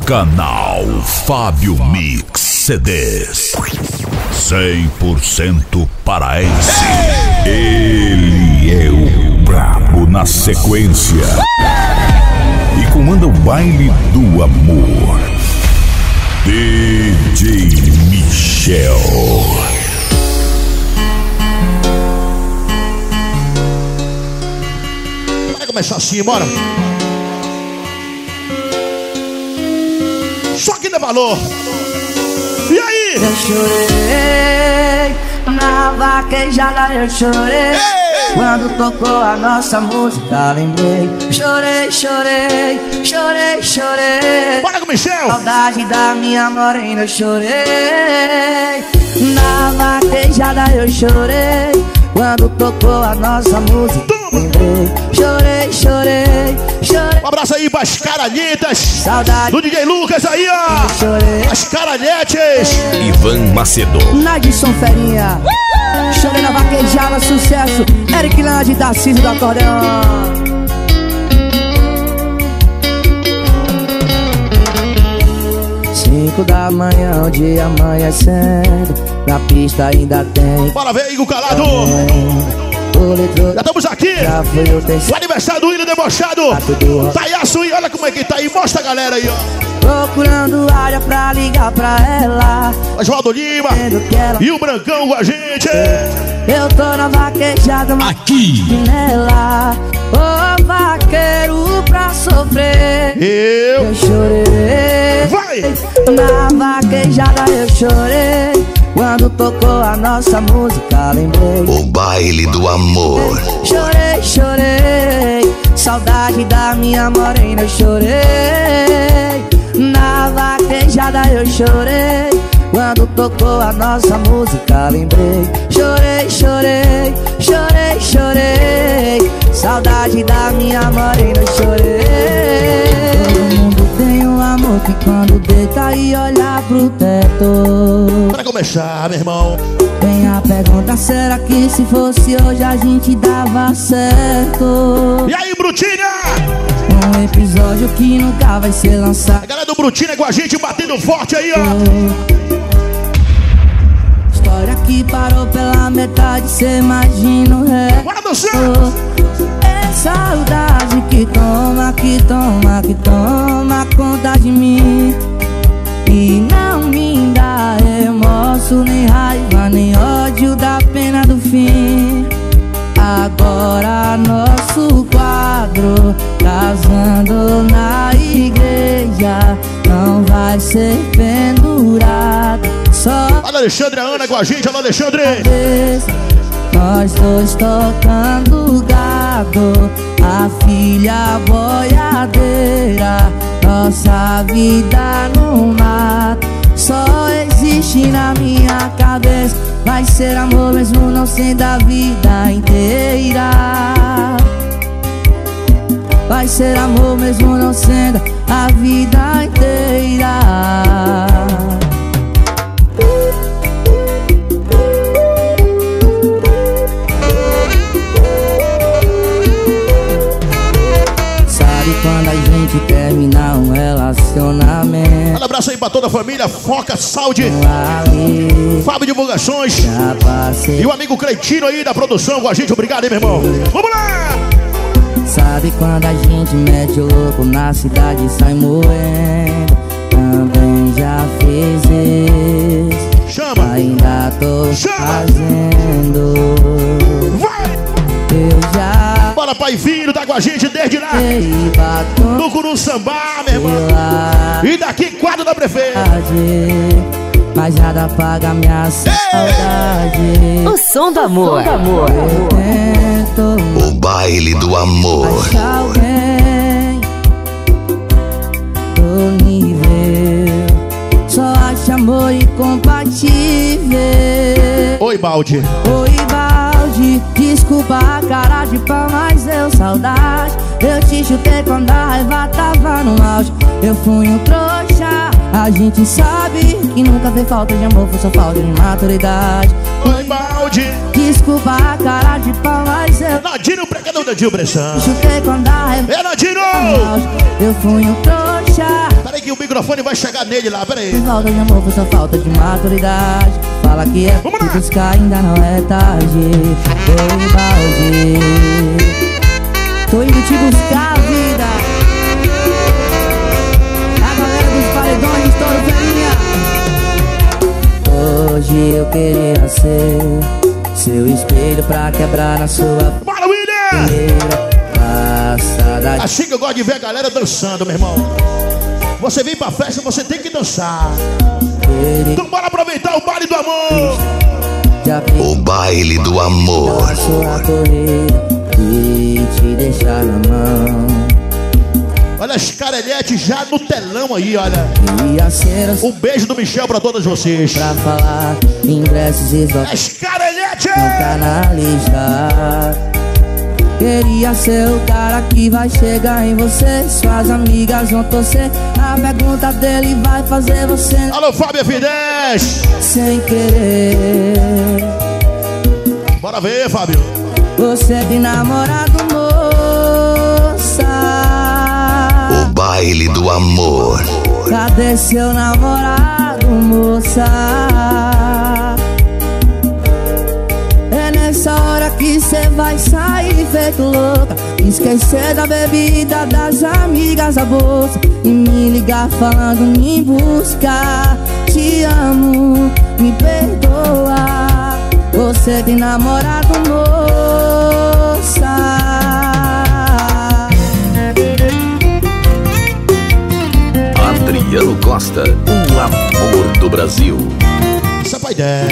Canal Fábio Mix CDs 100% paraense. Ele é o brabo na sequência e comanda o baile do amor. DJ Michel. Vai começar assim, bora. Só que dá valor. E aí? Eu chorei na vaquejada, eu chorei. Quando tocou a nossa música, lembrei. Chorei, chorei, chorei, chorei. Bora com o Michel. Saudade da minha morena, eu chorei. Na vaquejada eu chorei. Quando tocou a nossa música, lembrei. Chorei, chorei, chorei. Um abraço aí pras caralhetas. Saudade do DJ Lucas aí, ó. Chorei. As caralhetes. Ivan Macedo. Nadson Ferinha. Chorei na vaquejada, sucesso. Eric Lande, Tarcísio do acordeão. 5 da manhã, o dia amanhecendo. Na pista ainda tem. Bora ver aí, o calado. Já estamos aqui. O aniversário do William Debochado. Taiaço, e olha como é que tá aí. Mostra a galera aí, ó. Procurando área pra ligar pra ela. Oswaldo Lima e o Brancão com a gente. Eu tô na vaquejada aqui nela. Ô vaqueiro pra sofrer. Eu chorei. Vai! Na vaquejada eu chorei. Quando tocou a nossa música, lembrei. O baile do amor. Chorei, chorei. Saudade da minha morena, eu chorei. Na vaquejada eu chorei. Quando tocou a nossa música, lembrei. Chorei, chorei, chorei, chorei. Saudade da minha morena, eu chorei. Todo mundo tem um amor que quando deita e olha pro teto. Para começar, meu irmão. Tem a pergunta, será que se fosse hoje a gente dava certo? E aí, Brutinha? Um episódio que nunca vai ser lançado. A galera do Brutinha com a gente batendo forte aí, ó. História que parou pela metade, cê imagina o resto. Bora dançar! É saudade que toma, que toma, que toma conta de mim. E não me dá remorso, nem raiva, nem ódio da pena do fim. Agora nosso quadro, casando na igreja, não vai ser pendurado. Só olha Alexandre e a Ana com a gente, olha Alexandre. Nós dois tocando gado, a filha boiadeira, nossa vida no mato. Só existe na minha cabeça, vai ser amor mesmo não sendo a vida inteira. Vai ser amor mesmo não sendo a vida inteira. Quando a gente terminar um relacionamento. Manda abraço aí pra toda a família Foca Saúde, Fábio Divulgações e o amigo Cleitino aí da produção com a gente. Obrigado aí, meu irmão. Vamos lá! Sabe quando a gente mete o louco na cidade e sai moendo? Também já fiz isso. Chama! Ainda tô fazendo. Vai! Eu já. Bora, pai e filho, tá com a gente desde lá no Curu Sambá, meu irmão. E daqui, quadro da prefeita. Mas nada paga minha saudade. O som do amor. O baile do amor. Achar alguém do nível, só acha amor incompatível. Oi, Balde. Oi, Balde. Desculpa a cara de pau, mas deu saudade. Eu te chutei quando a raiva tava no auge. Eu fui um trouxa. A gente sabe que nunca fez falta de amor, foi só falta de maturidade. Oi, Balde. Desculpa a cara de pau, mas eu Nadinho, pregador da Gil Pressão. chutei quando a raiva É, Nadinho! Eu fui um trouxa. Peraí que o microfone vai chegar nele lá, pera aí. Falta de amor, foi só falta de maturidade. Fala que é Vamos lá. pra buscar, ainda não é tarde. Tô em balde, tô indo te buscar, vida. A galera dos paredões, estouro ferinha. Hoje eu queria ser seu espelho pra quebrar na sua Bora, William! passada. Assim que eu gosto de ver a galera dançando, meu irmão. Você vem pra festa, você tem que dançar. Então bora aproveitar o baile do amor. O baile do amor. Sua corrida e te deixar na mão. Olha as carelhetes já no telão aí, olha. Queria ser Um beijo do Michel pra todas vocês. pra falar ingressos esgotados. As carelhetes! Não tá na lista. Queria ser o cara que vai chegar em você. Suas amigas vão torcer. A pergunta dele vai fazer você Alô, Fábio F10. sem querer. Bora ver, Fábio. Você tem namorado, moça? O baile do amor. Cadê seu namorado, moça? É nessa hora que cê vai sair feito louca, esquecer da bebida, das amigas, da bolsa, e me ligar falando me busca. Te amo, me perdoa. Você tem namorado, moça? Adriano Costa, o amor do Brasil. Isso é pra ideia.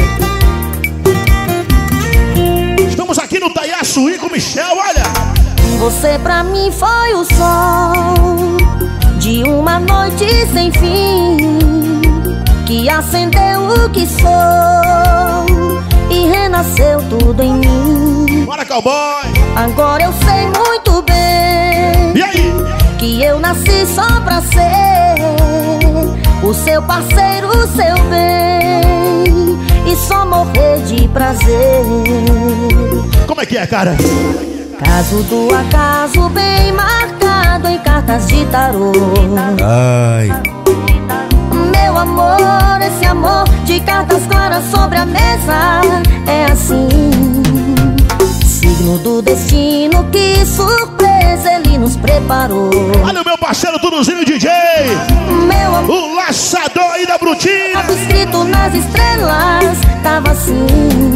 Estamos aqui no Taiaçuí com o Michel, olha. Você pra mim foi o sol de uma noite sem fim, que acendeu o que sou e renasceu tudo em mim. Bora, cowboy. Agora eu sei muito bem E aí? que eu nasci só pra ser o seu parceiro, o seu bem, e só morrer de prazer. Como é que é, cara? Caso do acaso bem marcado em cartas de tarô. Ai. Meu amor, esse amor de cartas claras sobre a mesa é assim. Signo do destino, que surpresa ele nos preparou. Olha o meu parceiro Turuzinho DJ. Meu amor, O laçador aí da Brutinha. tava escrito nas estrelas, tava assim.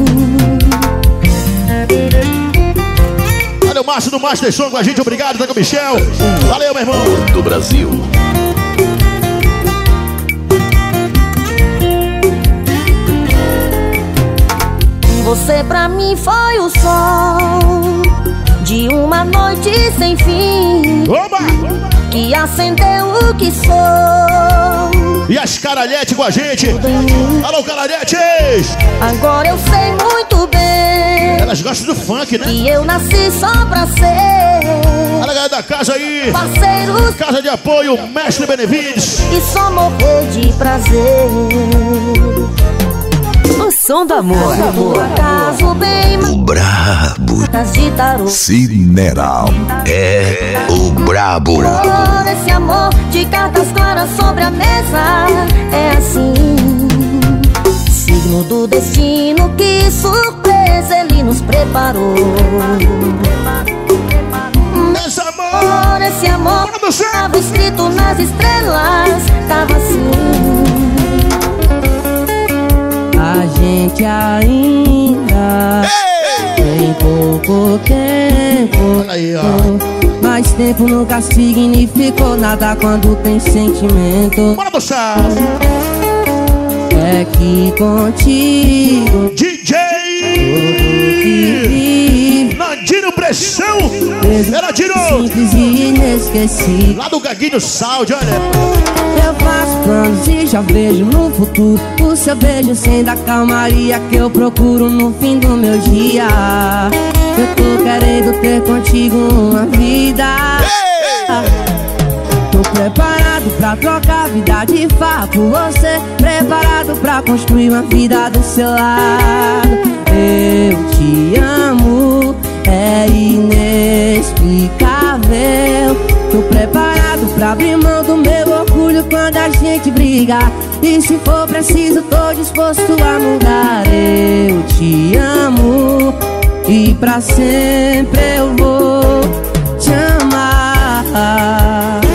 Olha o Márcio do Master Som com a gente, obrigado, tá com o Michel. Valeu, meu irmão. Do Brasil. Você pra mim foi o sol de uma noite sem fim, Oba! que acendeu o que sou. E as caralhetes com a gente. Alô, caralhetes. Agora eu sei muito bem Elas gostam do funk, né? que eu nasci só pra ser Olha a galera da casa aí. parceiro Casa de apoio, Mestre Benevides. e só morrer de prazer. O som do amor. Do acaso bem O brabo. marcas de tarô. Sineral. É o brabo. Amor, esse amor de cartas claras sobre a mesa é assim. Signo do destino, que surpresa ele nos preparou. Esse amor. Amor, esse amor Bora do céu. tava escrito nas estrelas, tava assim. A gente ainda tem pouco tempo. Olha aí, ó. Mas tempo nunca significou nada quando tem sentimento. Bora do céu. É que contigo DJ vive Nandinho Pressão. Era Dino. simples e inesquecível. Lá do Gaguinho Saúde, olha. Eu faço planos e já vejo no futuro o seu beijo sem da calmaria que eu procuro no fim do meu dia. Eu tô querendo ter contigo uma vida. Tô preparado pra trocar vida de farra por você, preparado pra construir uma vida do seu lado. Eu te amo, é inexplicável. Tô preparado pra abrir mão do meu orgulho quando a gente briga. E se for preciso, tô disposto a mudar. Eu te amo e pra sempre eu vou te amar.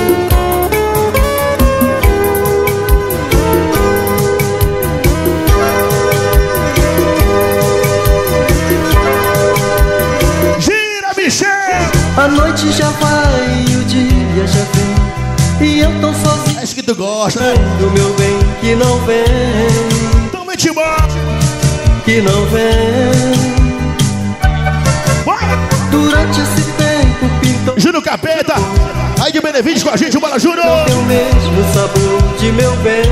Gira, Michel! A noite já vai e o dia já vem, e eu tô sozinho. É isso que tu gosta, né? Do meu bem que não vem, Então mete bola! que não vem. Bora! Durante esse tempo pintou Júnior Capeta, aí de Benevides com a gente, bora Júnior! não tem o mesmo sabor de meu bem,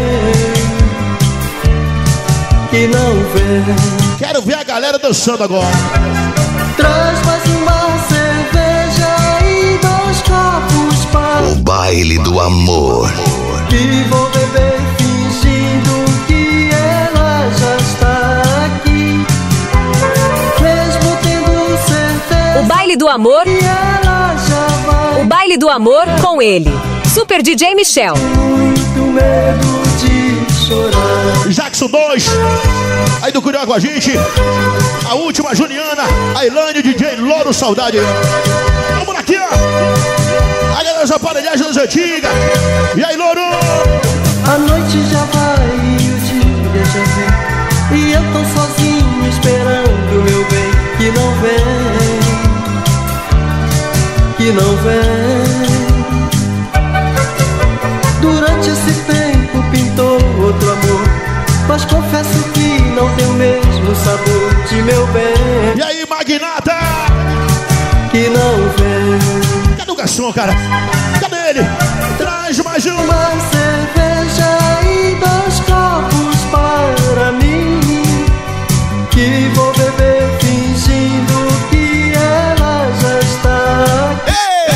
que não vem. Quero ver a galera dançando agora. Traz mais uma cerveja e 2 copos para O baile do amor. que vou beber fingindo que ela já está aqui, mesmo tendo certeza O baile do amor, que ela já vai. o baile do amor com ele, Super DJ Michel. Muito medo de chorar. Jackson 2, aí do Curió com a gente. A última, Juliana, a Ilane, DJ Louro Saudade. Vamos aqui, ó. A galera das aparelhagens das antigas. E aí, Louro? A noite já vai e o dia já vem, e eu tô sozinho esperando o meu bem, que não vem, que não vem. Durante esse tempo pintou outro amor, mas confesso que não tem o mesmo sabor de meu bem, E aí, Magnata? que não vem. Cadê o garçom, cara? Cadê ele? Traz mais um. Uma cerveja e 2 copos para mim, que vou beber fingindo que ela já está aqui,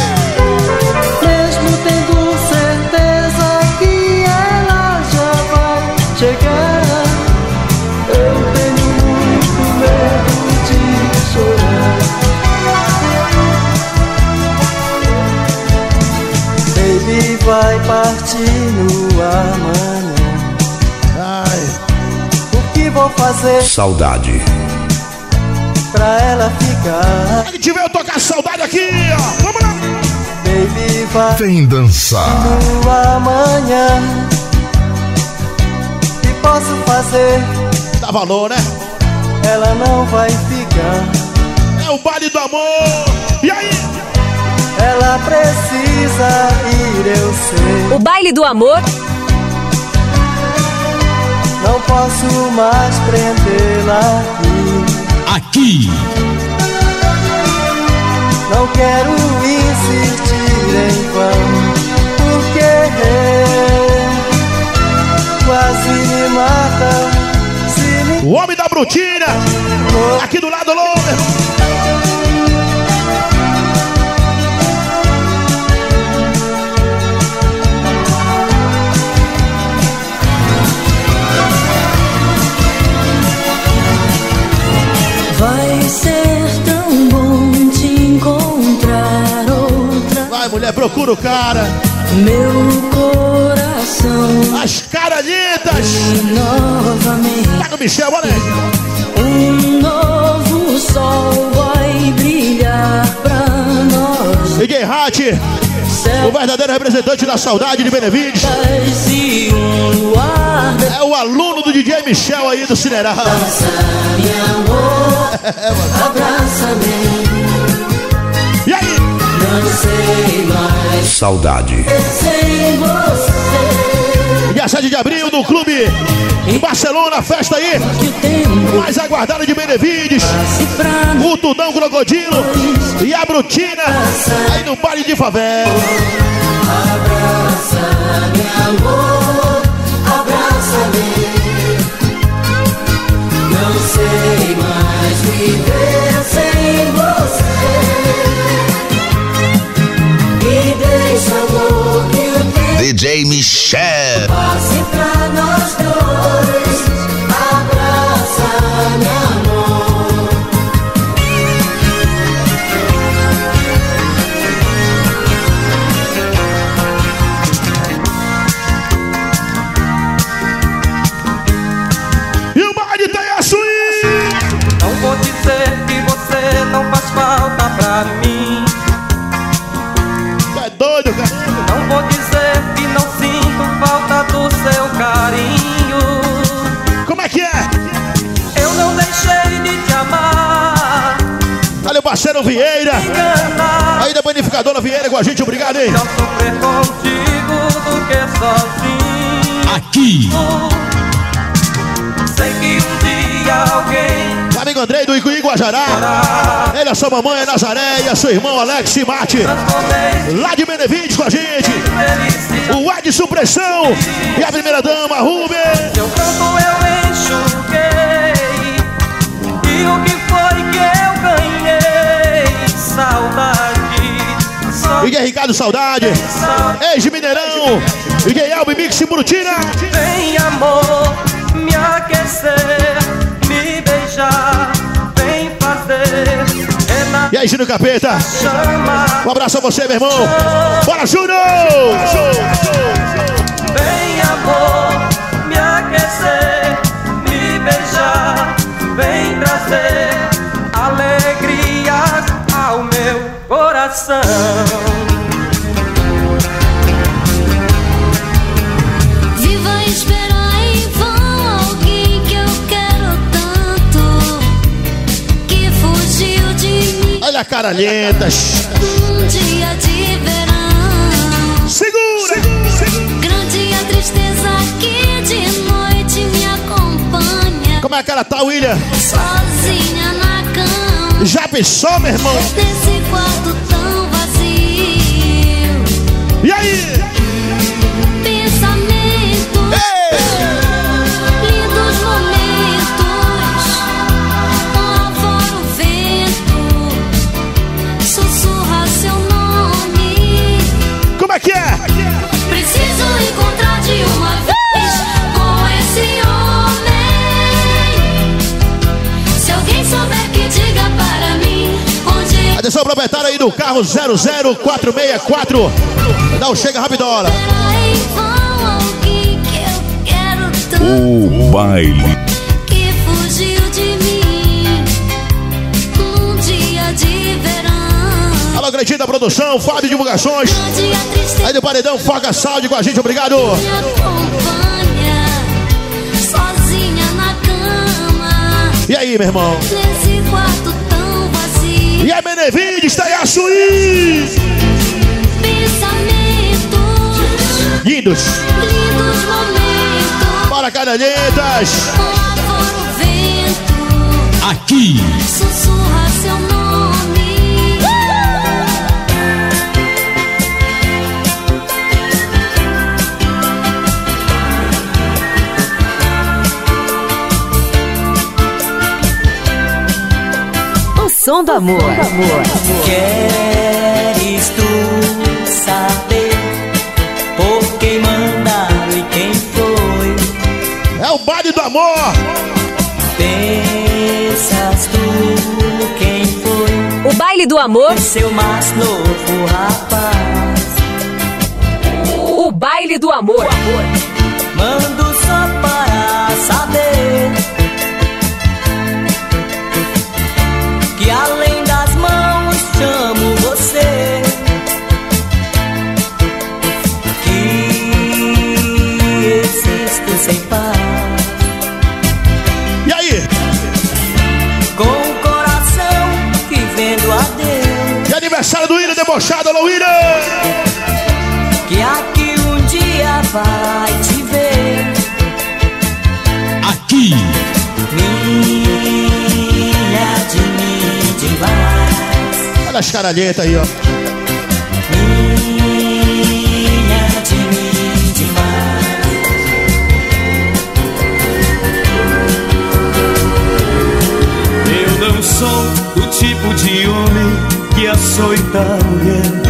mesmo tendo certeza que ela já vai chegar. Eu tenho muito medo de chorar. Baby vai partir no amanhã. Ai, O que vou fazer Saudade. pra ela ficar? a gente veio tocar saudade aqui, ó. Vamos lá. Baby vai Vem dançar. no amanhã. E posso fazer, Dá valor, né? ela não vai ficar. É o baile do amor. E aí? Ela precisa ir, eu sei. O baile do amor, Não posso mais prendê-la aqui. Não quero insistir em vão, porque quase me mata se me O homem da Brutina. Aqui do lado, Lover. Vai ser tão bom te encontrar outra. Vai, mulher, procura o cara. Meu coração As caralhitas. novamente. Pega o Michel, bora aí. Um novo sol vai brilhar pra nós. DJ Hat, o verdadeiro representante da saudade de Benevides. E um luar É o aluno do DJ Michel aí do Cineral. dança-me, amor. Abraça-me. E aí? Não sei mais Saudade. sem você. Dia 7 de abril no clube em Barcelona, festa aí. Que o tempo Mais aguardado de Benevides. passe pra nós. O Tudão Crocodilo e a Brutina aí no baile de favela. Abraça-me, amor. Abraça-me. Não sei mais viver sem você. E deixa, amor, que o tempo DJ Michel. passe pra nós dois. Abraça-me, amor. pra mim. É doido, cara. Não vou dizer que não sinto falta do seu carinho. Como é que é? Eu não deixei de te amar. Olha o parceiro Vieira. Enganar. Aí da Bonificadora Vieira com a gente, obrigado, hein? Melhor sofrer contigo do que sozinho. Aqui. Sei que um dia alguém Amigo Andrei do Icuí Guajará. Ele, a sua mamãe é Nazaré e a seu irmão Alex e Mate. transformei Lá de Benevides com a gente. felicidade. O Edson Pressão e a primeira dama, Rubem. Seu canto eu enxuguei. E o que foi que eu ganhei? Saudade. Miguel Ricardo Saudade. Ex de Mineirão. Miguel Albi Mix e Burutina. Vem amor, me aquecer, me beijar, vem fazer. E aí, Júnior Capeta. Chama, Um abraço a você, meu irmão. Bora, Júnior! vem amor, me aquecer, me beijar, vem trazer alegrias ao meu coração. Viva esperar em vão alguém que eu quero tanto, que fugiu de mim Olha a cara lentas. num dia de verão. Segura! Grande a tristeza que de noite me acompanha, Como é a cara tá, William? sozinha na cama, Já pensou, meu irmão? nesse quarto tão vazio. E aí? Pensamentos, lindos momentos, lá fora o vento sussurra seu nome. Como é que é? Preciso encontrar de uma vez com esse homem. Se alguém souber, que diga para mim onde Atenção, proprietário aí do carro 00464. Dá um chega rapidola. será em vão alguém que eu quero tanto, O baile. que fugiu de mim num dia de verão. Alô, Gretinho da produção, Fábio Divulgações. Grande a tristeza Aí do Paredão, Foca Saúde com a gente, obrigado. me acompanha, sozinha na cama, E aí, meu irmão? nesse quarto tão vazio. E a Benevides, está aí a Suíça. Pensamentos, Lindos. lindos momentos, Bora, caranhetas. lá fora o vento Aqui. sussurra seu nome. O som do amor. Queres tu saber por quem mandaram e quem foi? É o baile do amor. Pensas tu quem foi? O baile do amor. Seu mais novo rapaz. O baile do amor. Mando só para saber que além das mãos chamo você, que existo sem paz, E aí? com o coração vivendo a Deus, E aniversário do William debochado, alô, William. que aqui um dia vai te ver. Aqui. Minha de mim demais. Olha as caralhetas aí, ó. Minha de mim demais. Eu não sou o tipo de homem que açoita a mulher.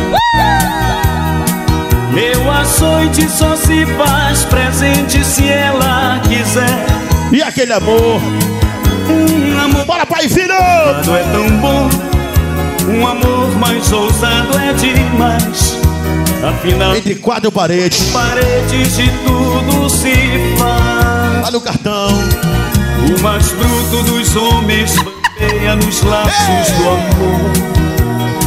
Meu açoite só se faz presente se ela quiser. E aquele amor. Amor Bora, pai e filho. é tão bom, um amor mais ousado é demais. Afinal, Entre quatro paredes. paredes de tudo se faz. Olha o cartão. O mais bruto dos homens bandeia nos laços do amor.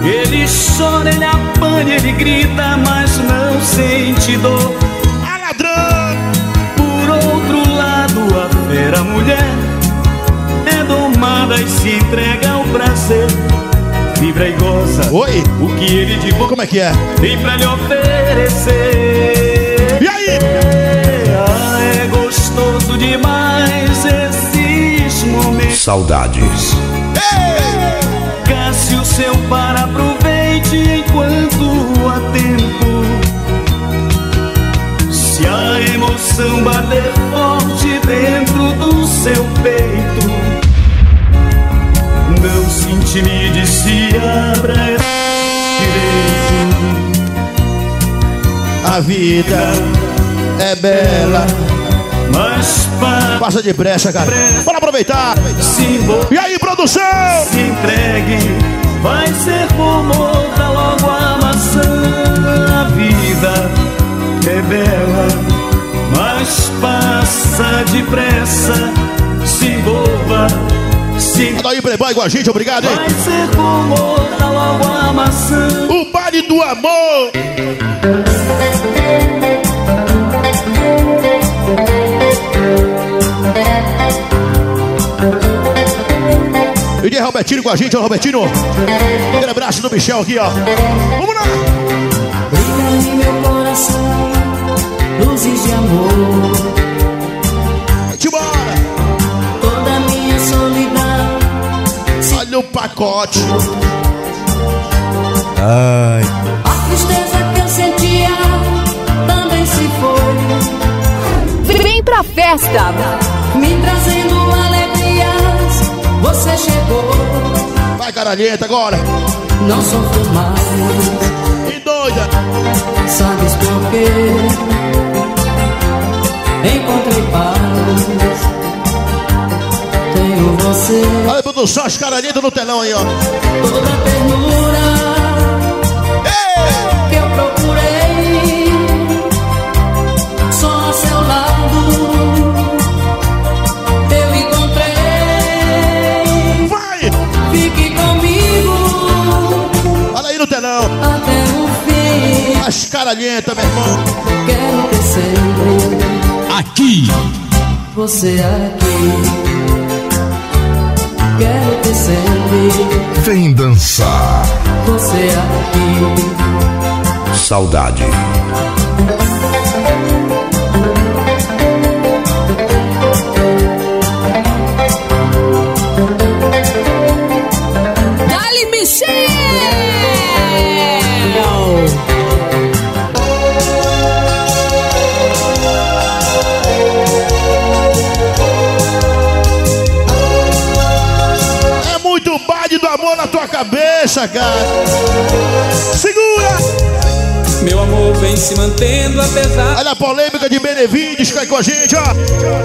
Ele chora, ele apanha, ele grita, mas não sente dor. A ladrão! Por outro lado, a fera mulher é domada e se entrega ao prazer. Vibra e goza. Oi! O que ele de bom Como é que é? tem pra lhe oferecer. E aí? É gostoso demais esses momentos. Saudades. Cássio, seu par, aproveite enquanto há tempo. Se a emoção bater forte dentro do seu peito, não se intimide, se abra direito. A vida é bela, mas passa de brecha, cara. Bora aproveitar. E aí, produção? Se entregue, vai ser como morda logo a maçã. A vida é bela, mas passa depressa. Se envolva, se Manda aí, Playboy, com a gente, obrigado, hein? vai ser como morda logo a maçã. O baile do amor. E aí, Robertinho com a gente, ó, Robertinho. Aquele abraço do Michel aqui, ó. Vamos lá! Brilha em meu coração luzes de amor. Vai-te embora! Toda minha solidão Olha o pacote. a tristeza que eu sentia também se foi, Vem pra festa. me trazendo alegrias. Você chegou, Vai, caralhenta, agora. não sofro mais. E doida. Sabes por quê? Encontrei paz. Tenho você, Olha, produção, as caralhentas no telão aí, ó. toda a ternura que eu procurei. Só a seu lado eu encontrei. Vai! Fique comigo Olha aí no telão. até o fim. As caralhentas, meu irmão. Quero ter sempre Aqui. você aqui. Quero ter sempre Vem dançar. você aqui. Saudade. Dali, Michel! É muito baile do amor na tua cabeça, cara. Segura! Meu amor vem se mantendo apesar Olha a polêmica de Benevides, cai com a gente, ó.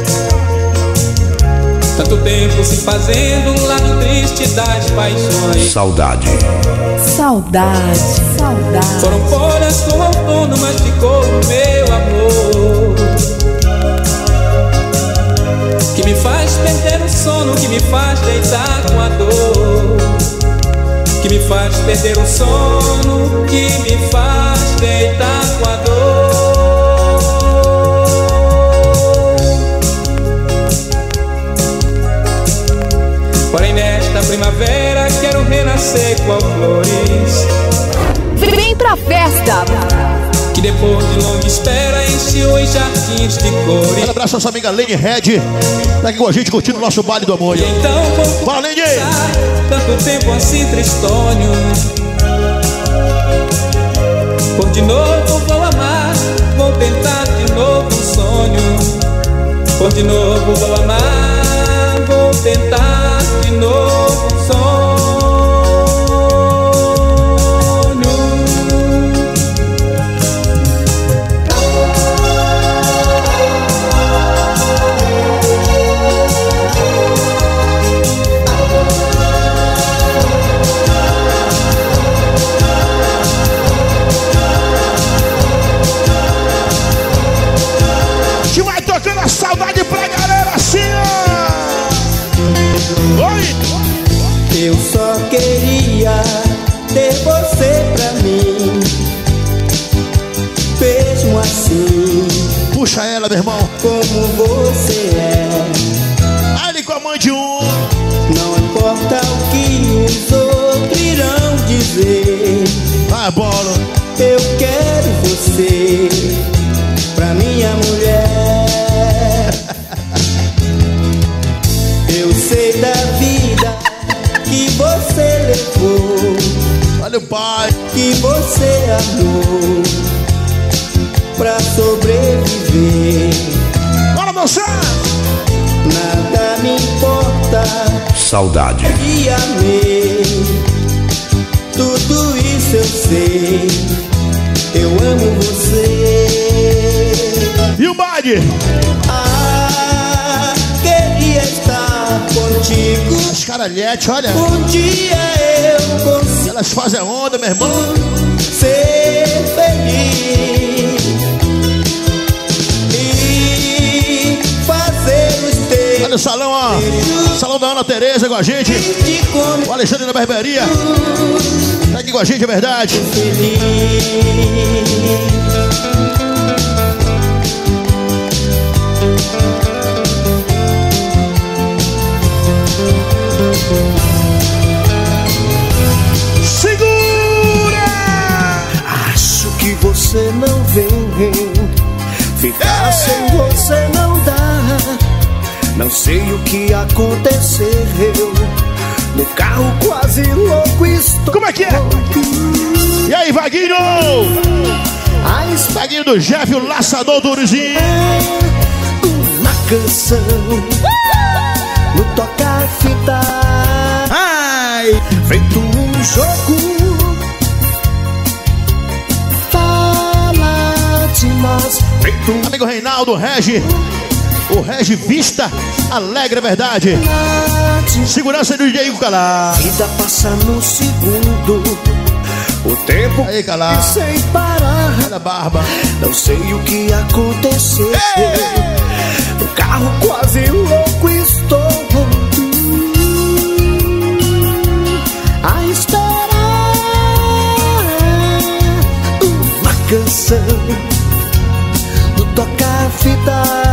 tanto tempo se fazendo um lado triste das paixões. Saudade. Saudade, saudade. Foram folhas com outono, mas ficou o meu amor, que me faz perder o sono, que me faz deitar com a dor, que me faz perder o sono, que me faz deitar com a dor. Porém nesta primavera quero renascer com flores, Vem pra festa. que depois de longa espera enche os jardins de cores. Um abraço à nossa amiga Lene Red. Tá aqui com a gente curtindo o nosso baile do amor. E então vou Fala, Lene! passar tanto tempo assim tristonho. Por de novo vou amar, vou tentar de novo um sonho. Por de novo vou amar, vou tentar de novo um sonho. Que vai tocando a saudade pra galera assim, ó. Oi! Eu só queria ter você amo assim. Puxa ela, meu irmão. Como você é. Ali com a mãe de um. Não importa o que os outros irão dizer. Vai, bola. Eu quero você pra minha mulher. Eu sei da vida que você levou. Olha o pai. Que você amou pra sobreviver. Bora dançar! Nada me importa. Saudade. E amei. Tudo isso eu sei. Eu amo você. E o baile? Ah, queria estar contigo. As caralhete, olha. Um dia eu consigo. Elas fazem a onda, meu irmão. Ser feliz e fazer os teus. Olha o salão, ó. Salão da Ana Tereza com a gente. O Alexandre da Barbearia. Tá aqui com a gente, é verdade. Segura! Acho que você não vem. Ficar sem você não dá. Não sei o que aconteceu. No carro quase louco estou. Como é que é? E aí, Vaguinho? Vaguinho do Jeff, o laçador do Urizinho. Uma canção no toca-fita. Ai, feito um jogo. Fala de nós. Feito um amigo Reinaldo, Regi. O Regi Vista Alegre, é verdade. Segurança do DJ Calá. Vida passa no segundo. O tempo aí, Calá. Sem parar. Olha a barba. Não sei o que aconteceu. O carro quase louco estou. A esperar uma canção do toca-fita.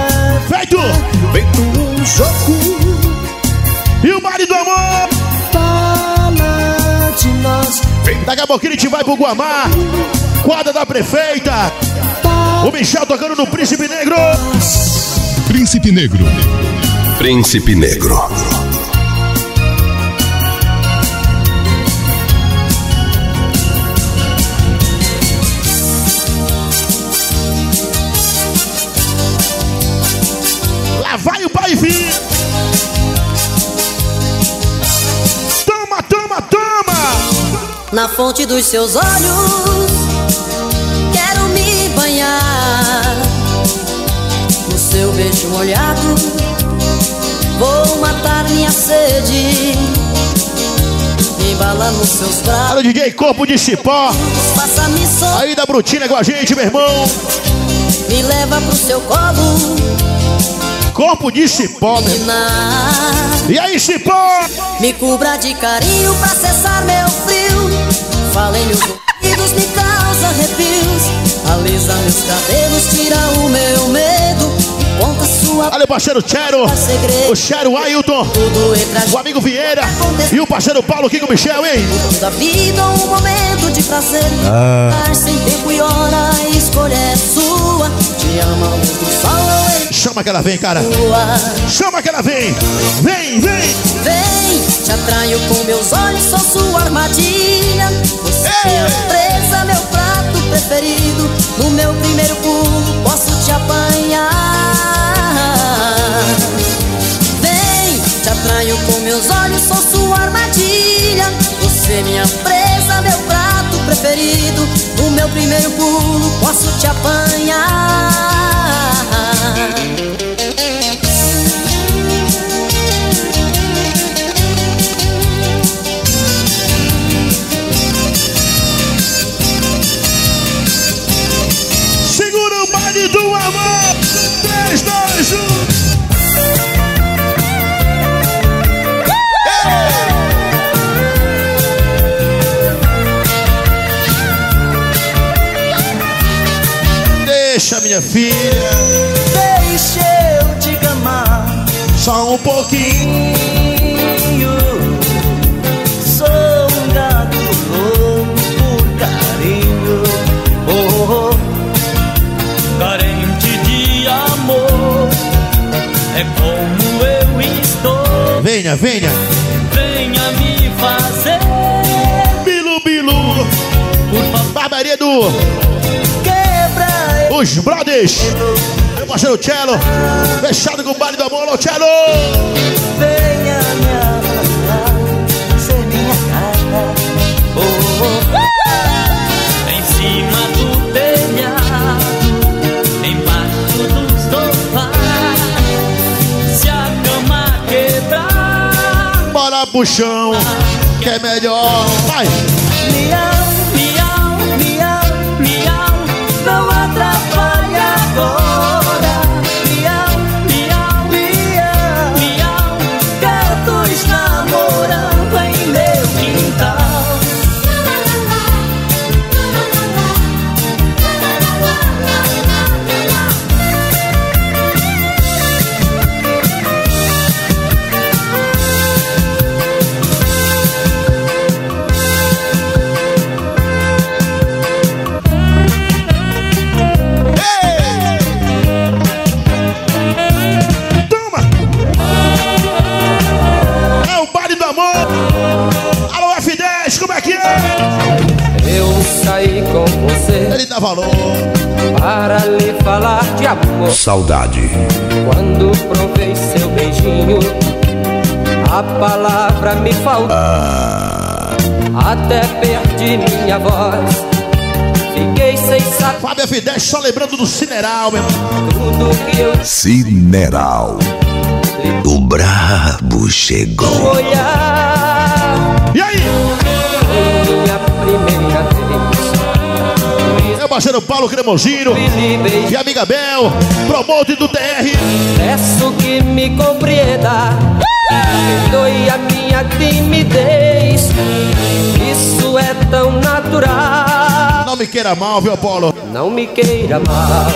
Feito um jogo. E o baile do amor. Fala de nós. Daqui a pouquinho a gente vai pro Guamá. Quadra da prefeita. O Michel tocando no Príncipe Negro. Príncipe Negro. Príncipe Negro. Lá vai o pai vir. Toma, toma, toma. Na fonte dos seus olhos quero me banhar. No seu beijo molhado vou matar minha sede. Embala nos seus braços. Olha o DJ Corpo de Cipó. Faça-me só. Aí da Brutina com a gente, meu irmão. Me leva pro seu colo. Corpo de Cipó, meu irmão. E aí, Cipó? Me cubra de carinho pra cessar meu frio. Fala em meus ouvidos, me causa arrepios. Alisa meus cabelos, tira o meu medo. Conta sua. Olha o parceiro Chero. O Chero Ailton. O amigo Vieira. E o parceiro Paulo aqui com o Michel, hein? Da vida um momento de prazer. Sem tempo e hora, a escolha é sua. Te ama a luz do sol. Chama que ela vem, cara. Chama que ela vem. Vem, vem. Vem, te atraio com meus olhos, sou sua armadilha. Você é a presa, meu prato preferido. No meu primeiro pulo, posso te apanhar. Vem, te atraio com meus olhos, sou sua armadilha. Você é minha presa, meu prato preferido. No meu primeiro pulo, posso te apanhar. Segura o baile do amor. 3, 2, 1. Deixa minha filha, deixa eu te amar só um pouquinho. Sou um gato louco por carinho, carente de amor. É como eu estou. Venha, venha. Venha me fazer. Bilu, Bilu. Barbaria do Quebra Os Brothers. Meu parceiro Cello. Fechado com o baile do amor, alô Cello. Venha me abraçar, ser minha cara. Em cima do telhado, embaixo do sofá. Se a cama quebrar, Bora pro chão, que é melhor. Vai. miau, miau, miau, miau, não atrapalhe agora. Miau, miau, miau, miau, gatos namorando em meu quintal. Toma! É o baile do amor. Alô F10, como é que é? Eu saí com você Ele dá valor. para lhe falar de amor. Saudade. Quando provei seu beijinho, a palavra me faltou. Até perdi minha voz. Fiquei sem saber Fábio F10 só lembrando do Cineral, meu irmão. tudo que eu Cineral. O brabo chegou. olhar. E aí? Foi minha primeira vez. Meu parceiro Paulo Cremosinho Me lhe beijei. e amiga Bel, promote do TR. Peço que me compreenda, perdoe a minha timidez. Isso é tão natural. Não me queira mal, viu, Apolo? Não me queira mal.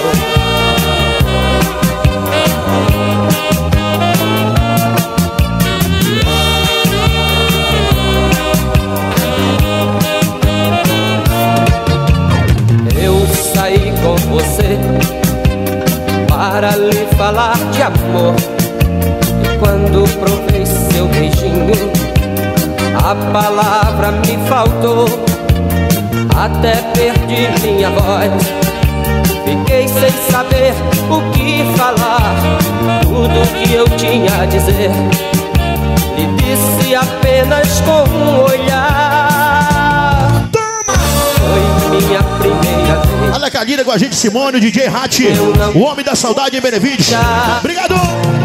Eu saí com você para lhe falar de amor. E quando provei seu beijinho, a palavra me faltou. Até perdi minha voz. Fiquei sem saber o que falar. Tudo que eu tinha a dizer lhe disse apenas com um olhar. Foi minha primeira vez. Olha a Cadilha com a gente, Simone, o DJ Hat, o homem da saudade em Benevides. Obrigado!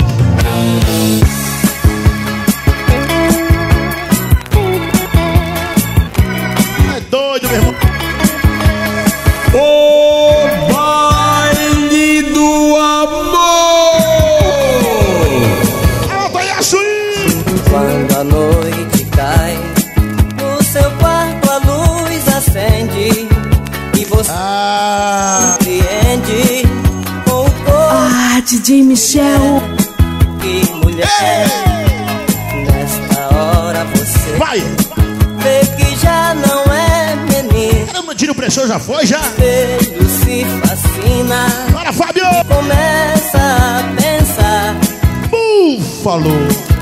É doido, meu irmão. O baile do amor. Alô, Toyaçuí! Quando a noite cai, no seu quarto a luz acende e você compreende com o corpo. DJ Michel. Que mulher, nesta hora você Vai! vê que já não é menino. Caramba, tira o pressão, já foi, já? Espelho se fascina, Bora, Fábio! começa a pensar. Búfalo!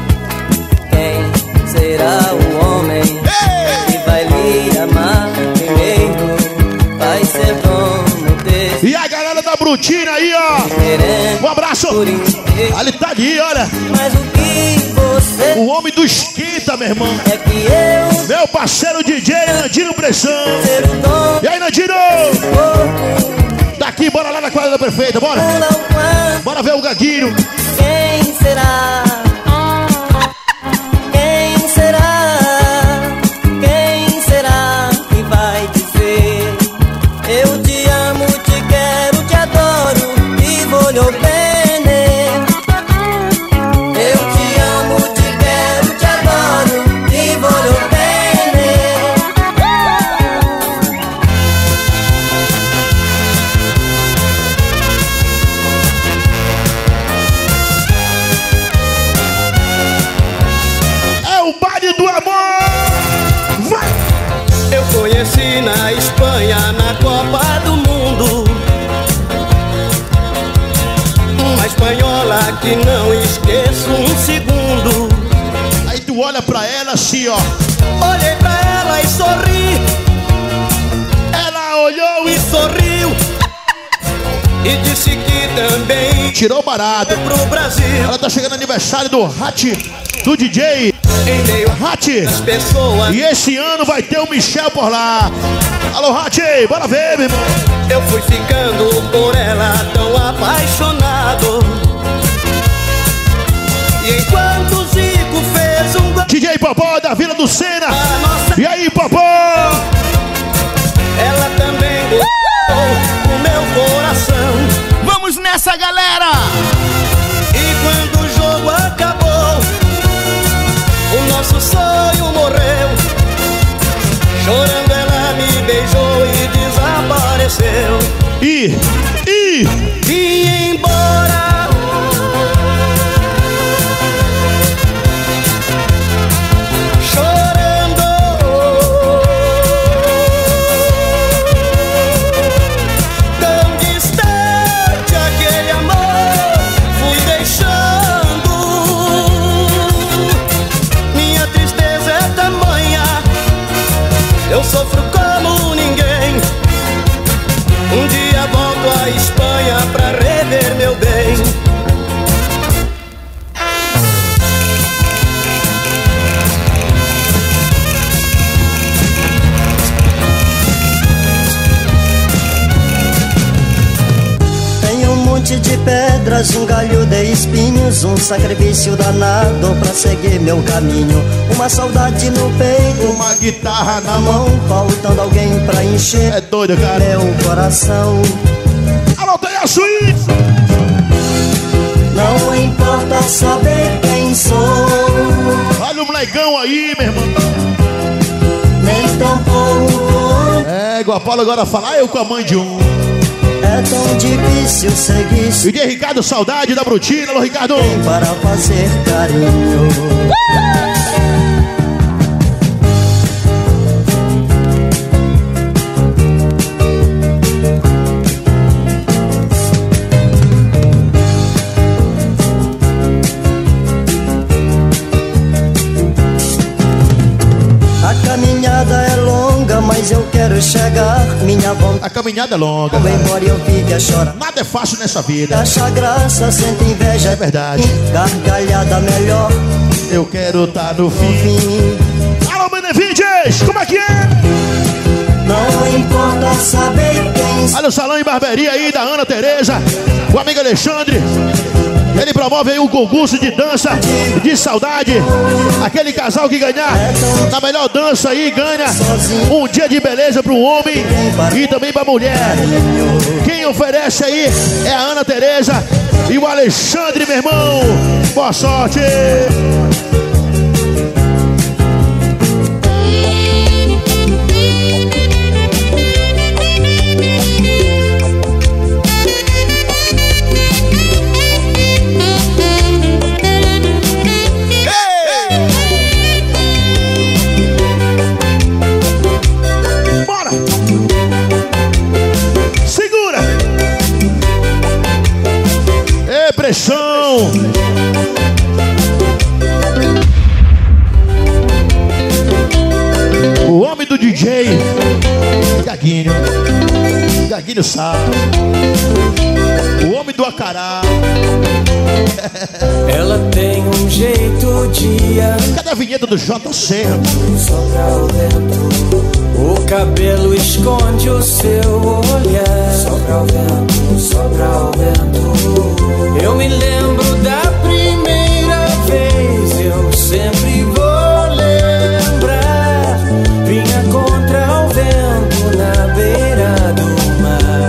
Quem será o homem que vai lhe amar primeiro? Vai ser dono desse E a galera da Brutina aí, ó! querendo Um abraço! por inteiro. Ali tá ali, olha! Mas o que você O homem do esquenta, meu irmão! é que eu Meu parceiro DJ Nandiro Pressão! ser o dono E aí, Nandiro? do corpo? Daqui, bora lá na quadra da prefeita, bora! Não quando, Bora ver o Gaguinho! quem será? Quem será? Quem será que vai dizer eu te amo, te quero, te adoro e vou lhe bene. Eu te amo, te quero, te adoro e vou lhe bene. ela que não esqueço um segundo. Aí tu olha pra ela assim, ó. Olhei pra ela e sorri. Ela olhou e sorriu. E disse que também tirou barato pro Brasil. Ela tá chegando no aniversário do Hati, do DJ em meio Hati. às pessoas. E esse ano vai ter o Michel por lá. Alô, Hati, bora ver, meu irmão. Eu fui ficando por ela tão apaixonado. E enquanto o Zico fez um gol, DJ Popó da Vila do Sena. nossa... E aí, Popó? Ela também gostou do meu coração. Vamos nessa, galera! E quando o jogo acabou, o nosso sonho morreu. Chorando ela me beijou e desapareceu. E embora. Eu sofro como ninguém. Um dia volto à Espanha pra rever meu bem. Tem um monte de pedras, um galho de espinhos, um sacrifício danado pra seguir meu caminho. Uma saudade no peito, uma guitarra na mão, faltando alguém pra encher. É doido, cara. Meu coração. Alô, tem a Suíça. Não importa saber quem sou. Olha o molecão aí, meu irmão. Nem tampouco. É, igual a Paula agora fala, eu com a mãe de um. É tão difícil seguir. DJ Ricardo, saudade da Brutina. Alô, Ricardo. Para fazer carinho. A caminhada é longa, mas eu quero chegar. Minha vontade. A caminhada é longa. Embora eu fique a chorar. Nada é fácil nessa vida. Acha graça, sente inveja. É verdade. Gargalhada melhor. Eu quero tá no fim. Alô, Benevides, como é que é? Não importa saber quem. Olha o salão e barbearia aí da Ana Tereza, o amigo Alexandre. Ele promove aí um concurso de dança de saudade. Aquele casal que ganhar na melhor dança aí ganha um dia de beleza para o homem e também para a mulher. Quem oferece aí é a Ana Tereza e o Alexandre, meu irmão. Boa sorte! Pressão. O homem do DJ Gaguinho sabe. O homem do Acará. Ela tem um jeito de andar. Cadê a vinheta do JC? Sopra o vento. O cabelo esconde o seu olhar. Sopra o vento, sopra o vento. Eu me lembro da primeira vez. Eu sempre vou lembrar. Vinha contra o vento na beira do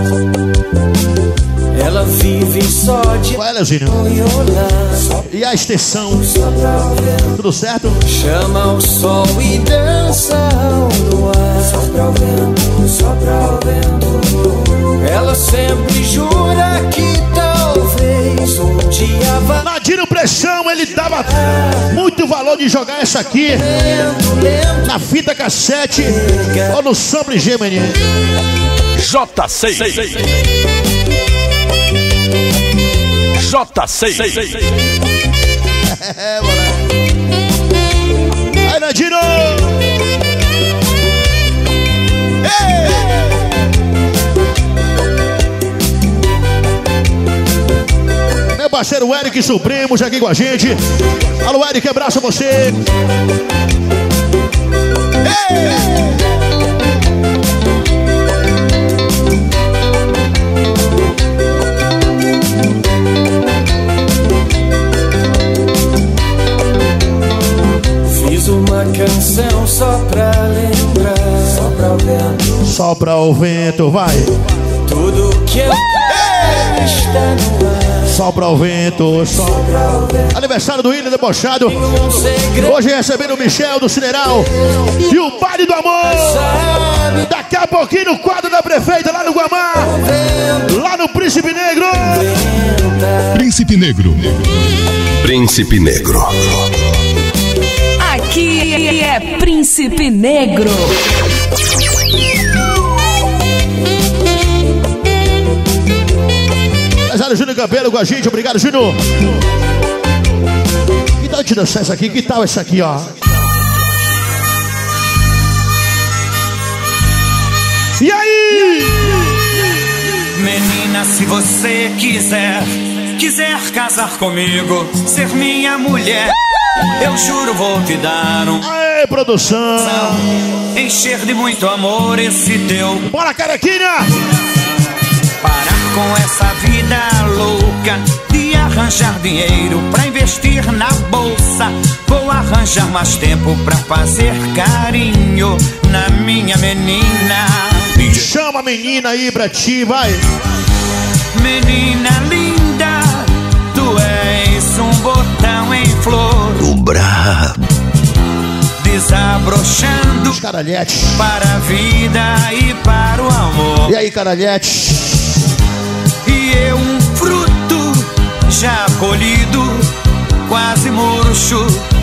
mar. Ela vive só de violar. E a extensão? Tudo certo? Chama o sol e dança ao luar. Sopra o vento, sopra o vento. Ela sempre jura que talvez um dia vá. Nadinho Pressão, ele dava muito valor de jogar essa aqui na fita cassete ou no sample Gemini. JC J6. É, moleque. Aí, Nandino! Meu parceiro Eric Supremo já aqui com a gente. Alô, Eric, abraço a você. Fiz uma canção só pra lembrar. Só pra o vento. Só pra o vento, vai. Tudo que eu está no ar. Só pra o vento, só pra o vento. Aniversário do William Debochado. Hoje recebendo o Michel do Cineral. E o baile do amor. Daqui a pouquinho no quadro da prefeita lá no Guamá. Lá no Príncipe Negro. Príncipe Negro. Príncipe Negro. Aqui é Príncipe Negro. Empresário Júnior Cabelo com a gente, obrigado, Júnior. Que tal te dançar essa aqui? Que tal essa aqui, ó? E aí? Menina, se você quiser casar comigo, ser minha mulher, eu juro vou te dar um... Aê, produção! Encher de muito amor esse teu... Bora, carequinha! Parar com essa vida louca de arranjar dinheiro pra investir na bolsa. Vou arranjar mais tempo pra fazer carinho na minha menina. Chama a menina aí pra ti, vai! Menina linda, tu és um botão em flor. O brabo. Desabrochando os caralhetes para a vida e para o amor. E aí, caralhete? E eu um fruto já colhido, quase murcho.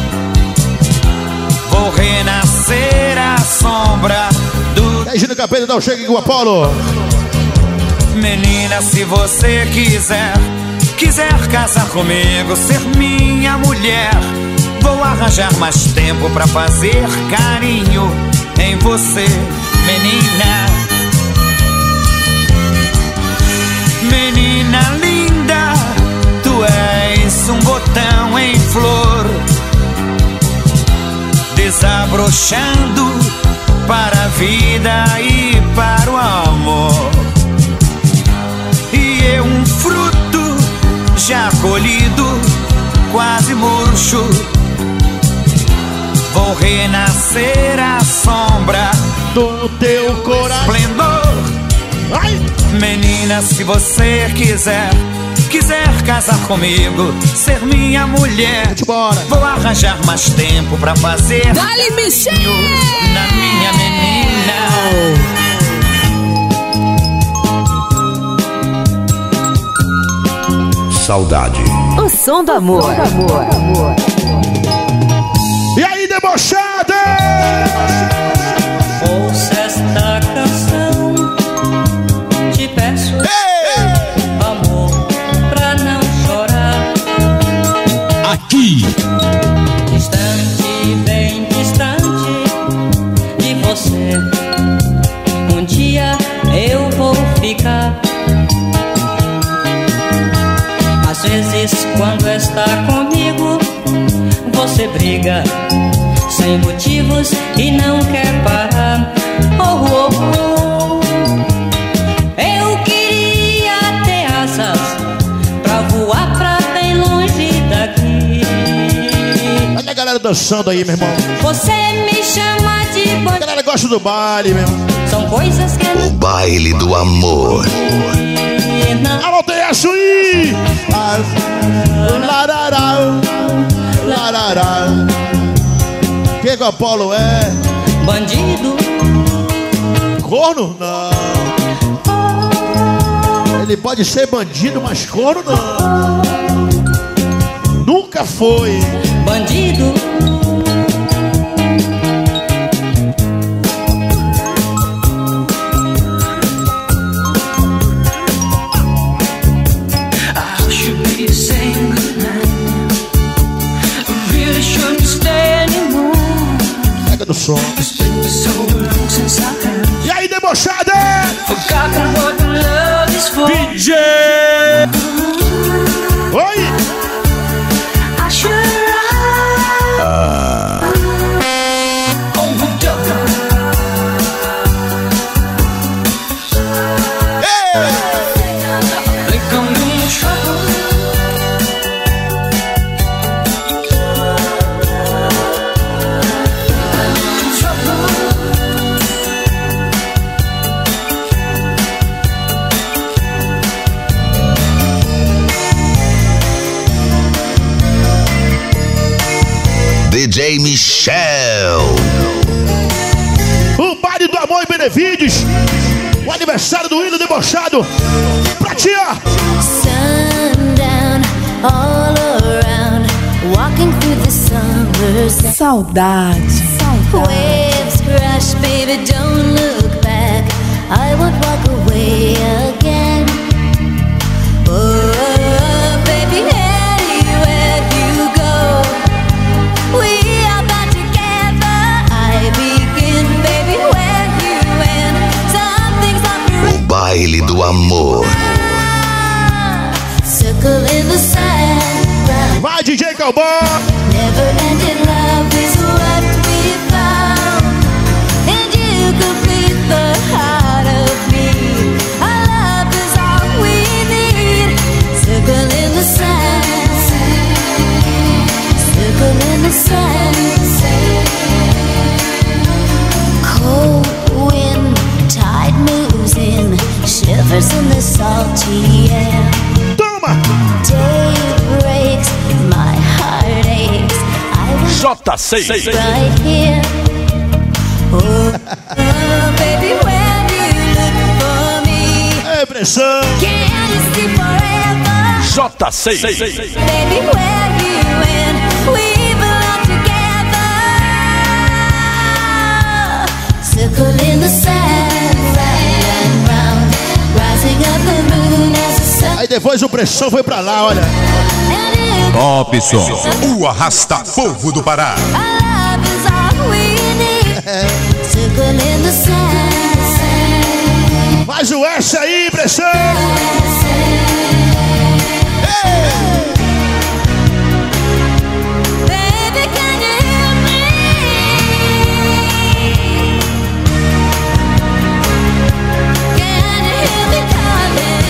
Vou renascer à sombra do... E aí, Júnior Capeta, dá um chega aqui com o Apolo. Menina, se você quiser casar comigo, ser minha mulher, vou arranjar mais tempo pra fazer carinho em você, menina. Menina linda, tu és um botão em flor, desabrochando para a vida e para o amor. E eu um fruto já colhido, quase murcho. Vou renascer à sombra do teu coração. Esplendor. Ai. Menina, se você quiser casar comigo, ser minha mulher, vou arranjar mais tempo pra fazer Dale, Michel! Na minha menina. Saudade. O som do amor. E aí, debochada? Ouça esta canção, te peço, amor, pra não chorar. Aqui. Distante, bem distante de você, um dia eu vou ficar. Às vezes, quando está comigo, você briga sem motivos e não quer parar. Oh, oh, oh. Eu queria ter asas pra voar pra bem longe daqui. Olha a galera dançando aí, meu irmão. Você me chama de bandido. A galera gosta do baile, meu irmão. São coisas que o baile do amor. Alô, TSI! Larará, larará. Que o Apolo é? Bandido. Corno? Não. Ele pode ser bandido, mas corno não. Nunca foi. Bandido. Acho que sei do som. E aí, debochada? DJ! Oi! DJ Michel. O baile do amor e Benevides. O aniversário do Willian Debochado. Pra ti, ó. Sundown, all around, walking through the summer. Saudade. Waves crash, baby, don't look back. I won't walk away again. Oh, baby, anywhere you go, we are back together. I begin, baby, where you end. Something's not O baile do amor. circle in the sand. Vai, DJ Cowboy. Never ending love is what we found, and you complete the heart of me. Our love is all we need. Circle in the sand, circle in the sand. Cold wind, tide moves in, shivers in the salty air. Toma! Day breaks, my heart aches. I was J6 right here. Oh, baby, when you look for me, É pressão. can you see forever? J6 Baby, where you went, we belong together. Circle in the sand, round and round, rising up the moon as the sun. Aí depois o pressão foi pra lá, olha. Robson, o arrasta-povo do Pará. Our love is all we need. Circle in the sand. Faz o S aí, pressão. Baby, can you hear me? Can you hear me calling?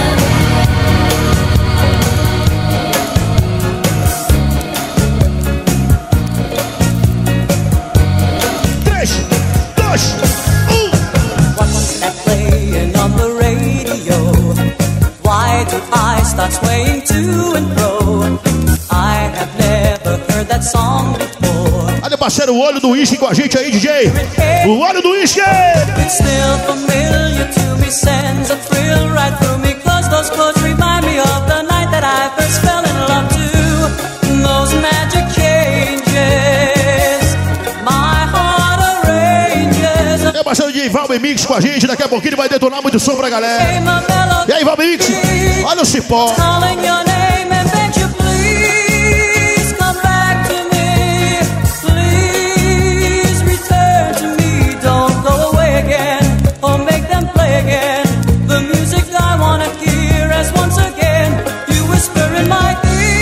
3, 2, 1. What's that playing on the radio? Why do I start swaying to and fro? I have never heard that song before. Olha, parceiro, o olho do uísque com a gente aí, DJ. O olho do uísque. It's still familiar to me, sends a thrill right through me. Close those clothes, remind me of the night that I first fell in love to those magic changes. My heart arranges. É o parceiro de Valber Mix com a gente. Daqui a pouquinho ele vai detonar muito som pra galera. E aí, Valber Mix? Olha o cipó. Calling your name and beg you please come back to me. Please return to me. Don't go away again or make them play again. The music I wanna hear as once again you whisper in my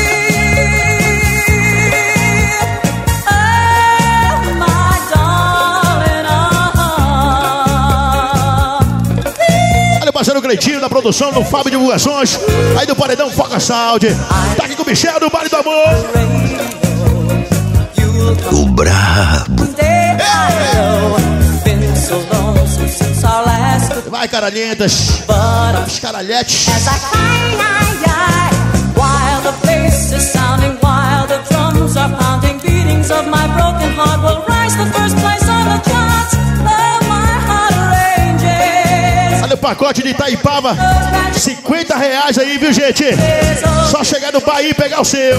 ear. Oh, my darling, Olha o parceiro Cleitinho da produção do Fábio Divulgações. Aí do Paredão Foca Sound. Tá aqui com o Michel do Baile do Amor. O brabo. Been so lonesome since our last goodbye. Vai, caralhentas. Os caralhetes. As I cry, while the bass is sounding, while the drums are pounding, beatings of my broken heart will rise to first place on the charts. Oh, my heart arranges. Olha o pacote de Itaipava. R$50 aí, viu, gente? Só chegar no Bahia e pegar o seu.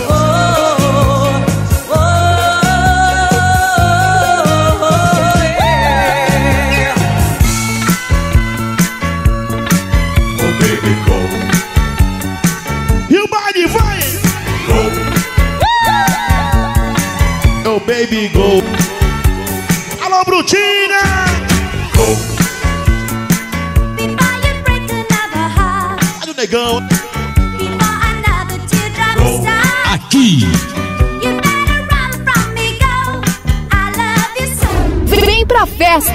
E o baile vai! Oh, baby, go! Frutina! A do Negão. Aqui. Vem pra festa.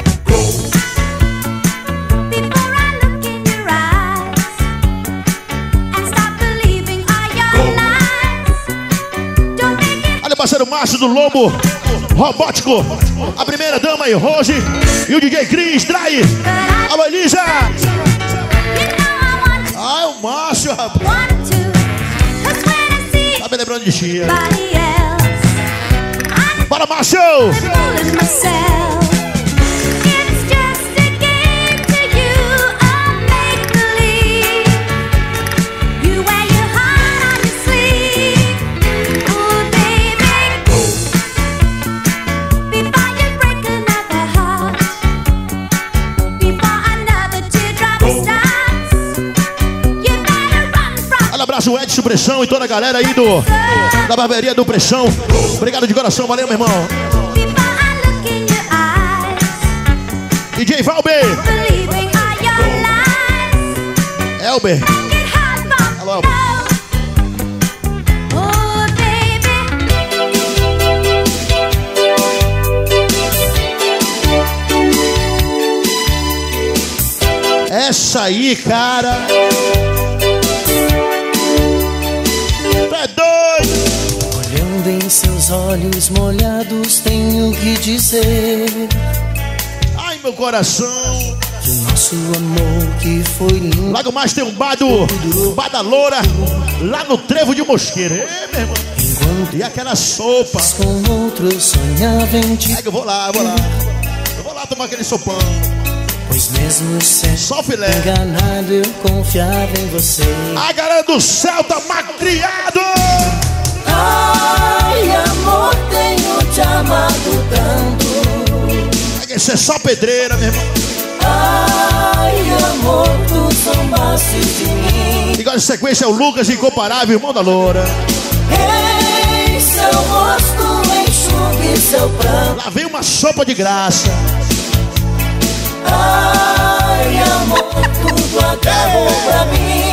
Olha o parceiro Márcio do Lobo Robótico. A primeira dama aí, Rose. E o DJ Cris, Dry. Alô, Elisa. Ah, é o Márcio, rapaz. Tá me lembrando de Chia. Bora, Márcio. O Edson Pressão e toda a galera aí da barbearia do Pressão. Obrigado de coração, valeu, meu irmão. DJ Valber. Elber. Alô, Elber. Essa aí, cara. Olhando em seus olhos molhados, tenho que dizer. Ai, meu coração. Que o nosso amor que foi lindo. Logo mais tem um bar da Loura, lá no Trevo de Mosqueira. É, meu irmão. Enquanto e aquela sopa. Com outro eu sonhava em ti. Eu vou lá. Eu vou lá tomar aquele sopão. Pois mesmo sem só filé. Enganado eu confiava em você. A galera do céu tá macriado. Ai, amor, tenho te amado tanto. É que isso é só pedreira, meu irmão. Ai, amor, tu zombaste de mim. E agora em sequência é o Lucas Incomparável, irmão da Loura. Em seu rosto enxugue seu pranto. Lá vem uma sopa de graça. Ai, amor, tudo acabou pra mim.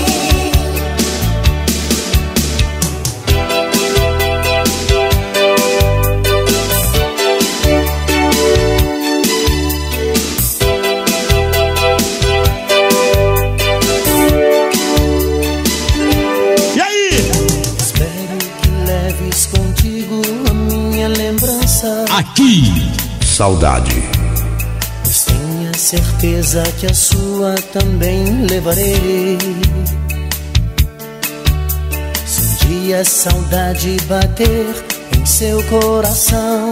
E aí? Espero que leves contigo a minha lembrança. Aqui. Saudade. Tenha certeza que a sua também levarei. Se um dia a saudade bater em seu coração,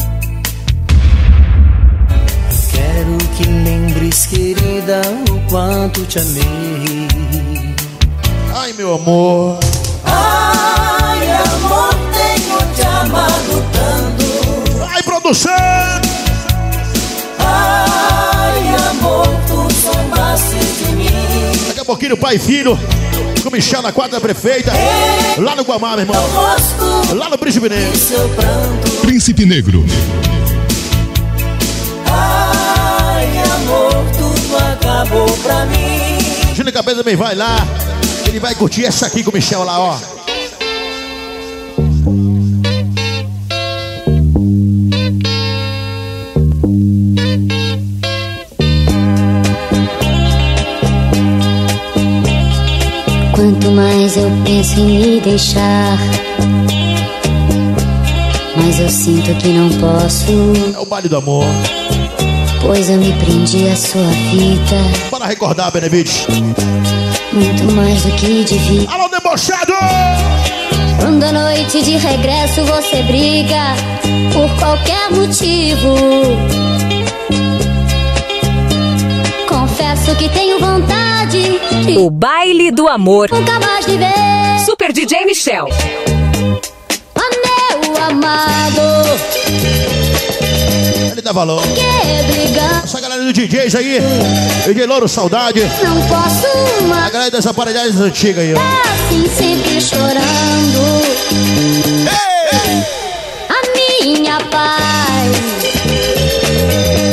quero que lembres, querida, o quanto te amei. Ai, meu amor. Ai, amor, tenho te amado tanto. Ai, produção. Ai, amor, tu zombaste de mim. Daqui a pouquinho, pai e filho, com Michel na quarta prefeita, lá no Guamá, meu irmão. Lá no Príncipe Negro. Príncipe Negro. Ai, amor, tudo acabou pra mim. Júnior Cabeça também vai lá. Ele vai curtir essa aqui com o Michel lá, ó. Quanto mais eu penso em me deixar, mas eu sinto que não posso. É o baile do amor. Pois eu me prendi à sua vida. Para recordar, Benevides. Muito mais do que devia. Alô, debochado! Quando à noite de regresso você briga por qualquer motivo, confesso que tenho vontade de... O baile do amor. Nunca mais de ver. Super DJ Michel. Oh, meu amado. Ele dá valor. Que briga. Essa galera do DJs aí. DJ Louro, saudade. Não posso mais. A galera das aparelhagens antigas aí, ó. Assim sempre chorando. A minha paz.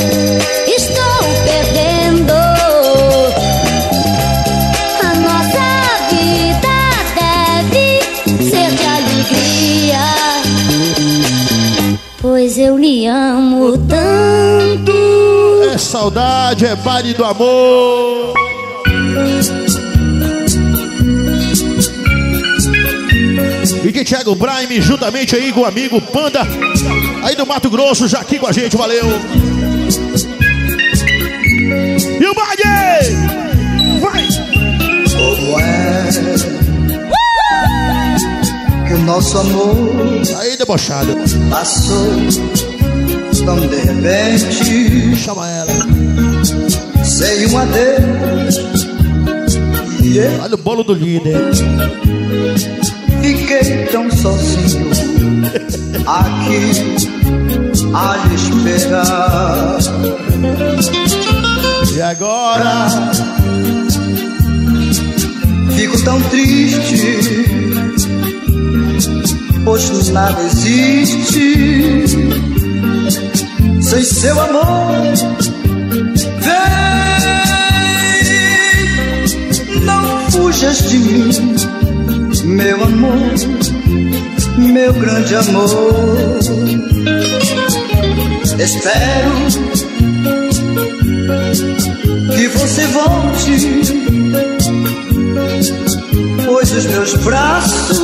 eu lhe amo tanto. É saudade, é baile do amor. E Thiago Brime, juntamente aí com o amigo Panda, aí do Mato Grosso, já aqui com a gente, valeu. E o baile! Vai! Como é que o nosso amor aí debochado passou tão de repente? Chama ela. Sem um adeus. Yeah. Olha o bolo do líder. Fiquei tão sozinho aqui a lhe esperar. E agora? Fico tão triste, pois nada existe sem seu amor. Vem, não fujas de mim, meu amor, meu grande amor. Espero que você volte, pois os meus braços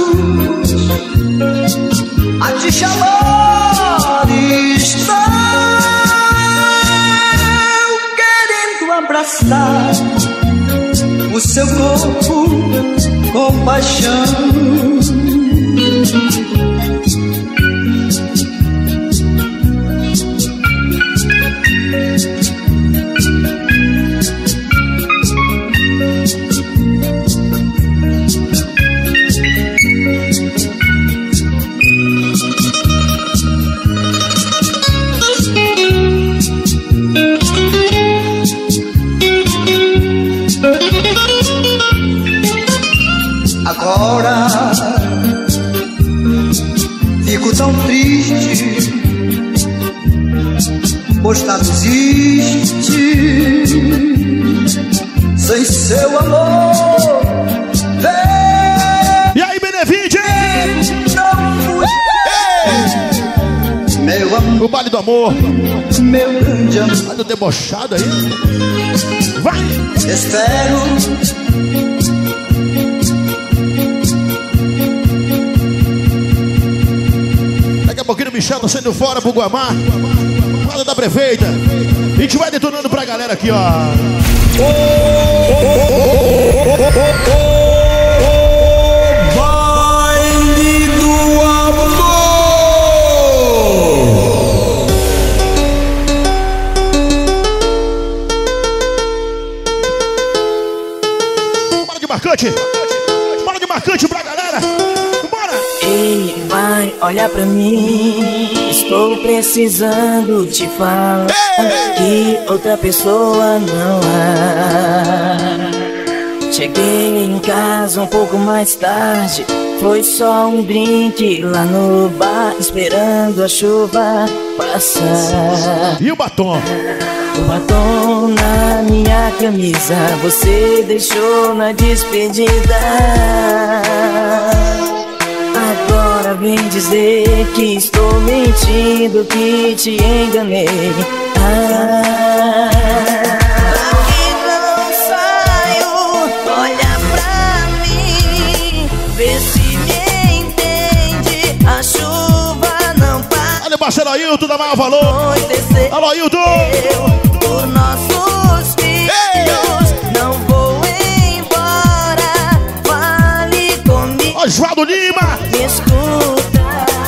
a te chamar estão querendo abraçar o seu corpo com paixão. Agora fico tão triste, pois nada existe sem seu amor. E aí, Benevide? Meu amor, o baile do amor, meu grande amor. Olha o debochado aí. Vai! Espero daqui a pouquinho o Michel tá saindo fora pro Guamá, fala da prefeita. A gente vai detonando pra galera aqui, ó. Baile do amor. Bora de marcante. Bora de marcante pra galera. Bora. Ele vai olhar pra mim. Estou precisando te falar que outra pessoa não há. Cheguei em casa um pouco mais tarde. Foi só um drink lá no bar, esperando a chuva passar. E o batom? O batom na minha camisa você deixou na despedida. Agora vem dizer que estou mentindo, que te enganei. Daqui não saio, olha pra mim, vê se me entende, a chuva não para. Olha o parceiro Ailton da Maior Valor. Alô, Ailton! Por nossos filhos, não vou embora, fale comigo. Oswaldo Lima! Me escuta.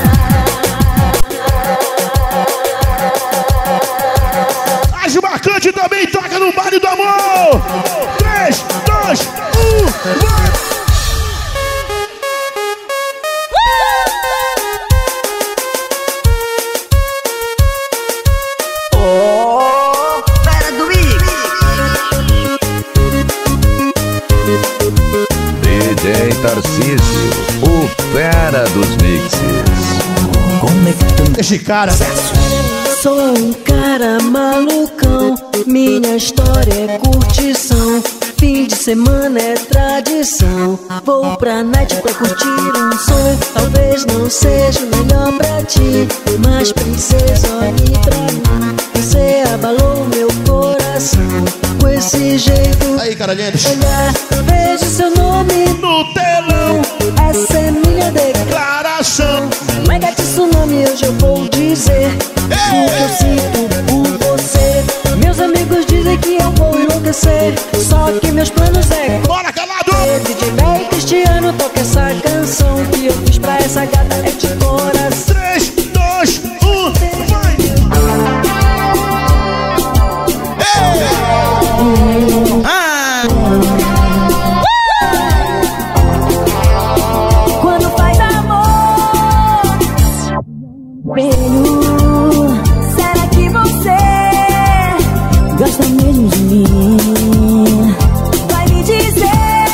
As marcantes também toca no baile do amor! 3, 2, 1, vai! DJ Tarcísio, o fera dos mixes. Esse cara Sou um cara malucão, minha história agora é curtição. Fim de semana é tradição. Vou pra night pra curtir um som. Talvez não seja o melhor pra ti, mas princesa, olhe pra mim. Você abalou meu coração com esse jeito. Aí, cara lindo. Olhar, vejo seu nome no telão. Essa é minha declaração. Mega tsunami, hoje eu vou dizer o que eu sinto por você. Meus amigos dizem que eu vou enlouquecer, só que meus planos é... Bora, calado! DJ Bem Cristiano, toca essa canção que eu fiz pra essa gata, é de coração. 3, 2, 1, vai! Quando faz amor, beijo, será que você gosta mesmo de mim? Vai me dizer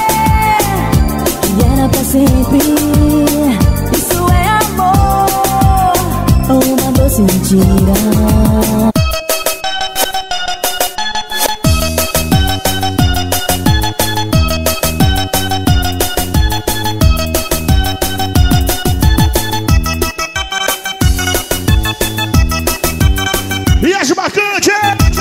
que era pra sempre. Isso é amor ou uma doce mentira? E as marcantes!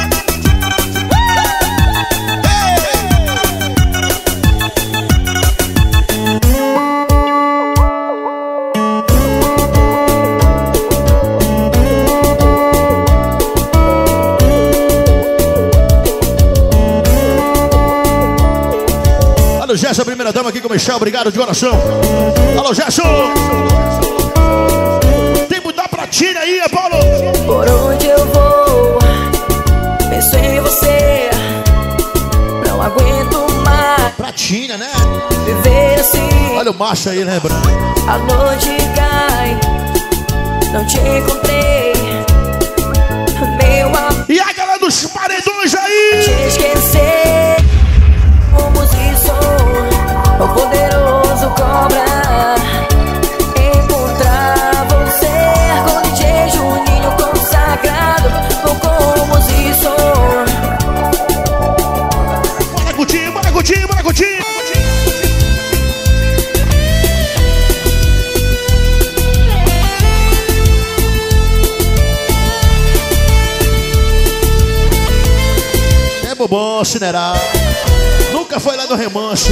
Alô, Gerson, a primeira dama aqui com o Michel, obrigado de coração. Alô, Gerson! Tem que mudar pra Tina aí, Paulo! Por onde eu vou, penso em você. Não aguento mais pra Tina, né? viver assim. Olha o macho aí, lembra? A noite cai, não te encontrei, meu amor. E a galera dos paredões aí! Te esquecer, como se sou o poderoso cobra. Encontrar você com DJ Juninho consagrado, o composição. Bora curtir, bora curtir, bora curtir! É bobão, cineral. Nunca foi lá no remanso.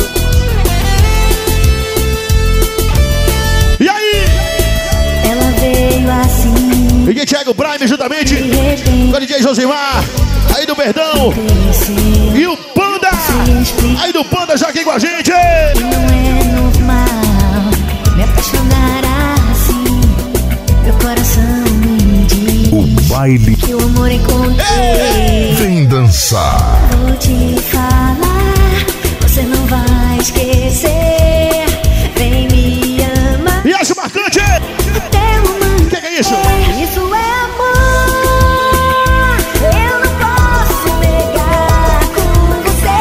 E aí? Ela veio assim. DJ Thiago Prime juntamente com o DJ Josimar, aí do Perdão. E o Panda, aí do Panda já aqui com a gente. Não é normal me apaixonar assim. Meu coração me diz O baile que o amor encontrei. vem dançar. Vou te falar, você não vai esquecer. Vem me amar. E as marcantes? O que é isso? Isso é amor. Eu não posso negar com você.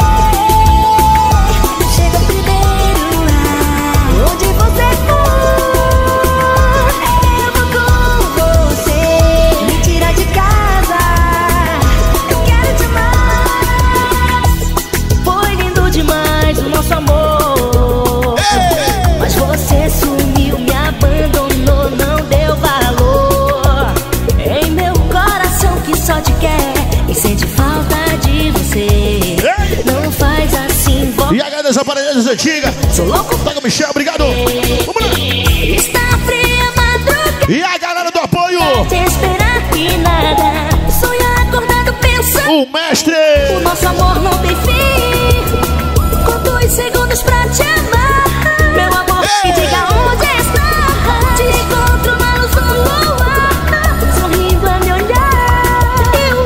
Chega primeiro lá, onde você for, eu vou com você. Me tira de casa, eu quero demais. Foi lindo demais o nosso amor. Mas você sumiu, me abandonou, não deu valor. Em meu coração que só te quer e sente falta de você. Não faz assim, volta. E a galera das aparelhagens antigas. Sou louco. Toca, Michel, obrigado. Vamos lá. Está fria madrugada. E a galera do apoio. Te esperar e nada. Sonhar acordado pensando. O mestre. O nosso amor não tem fim. Com 2 segundos pra te amar. Meu amor, me diga onde está. Te encontro na luz do luar, sorrindo a me olhar.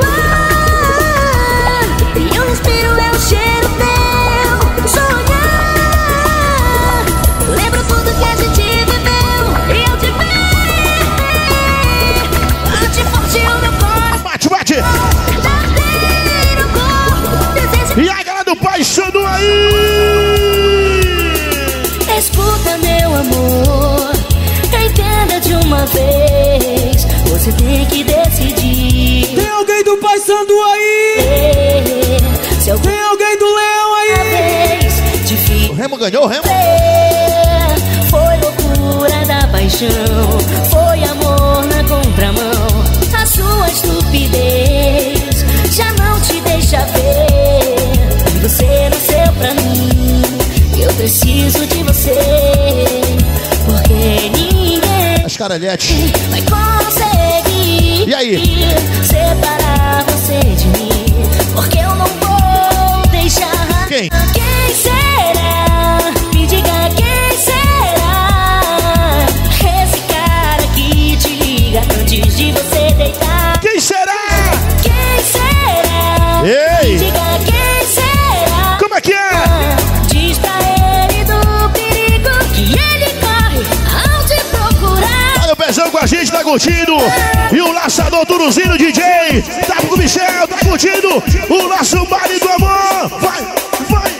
E eu respiro, é o cheiro teu. Sonhar, lembro tudo que a gente viveu. E eu te ver, bate forte o meu coração. Bate, bate. E a galera do Paixão aí. Escuta, meu amor, entenda de uma vez. Você tem que decidir. Tem alguém do Paissandu aí? Deu remo. Foi loucura da paixão, foi amor na contramão. A sua estupidez já não te deixa ver. Você nasceu pra mim, eu preciso de você, porque ninguém As caralhetes. vai conseguir E aí? separar você de mim, porque eu não vou deixar. Quem? Quem será? Me diga quem será? Esse cara que te liga antes de você deitar. Quem será? Quem será? Ei! Me diga quem será? Como é que é? Diz pra ele do perigo que ele corre ao te procurar. Olha o Pezão com a gente, tá curtindo. E o laçador Turuzinho DJ. Tá com o Michel, tá curtindo. O nosso baile do amor. Vai, vai.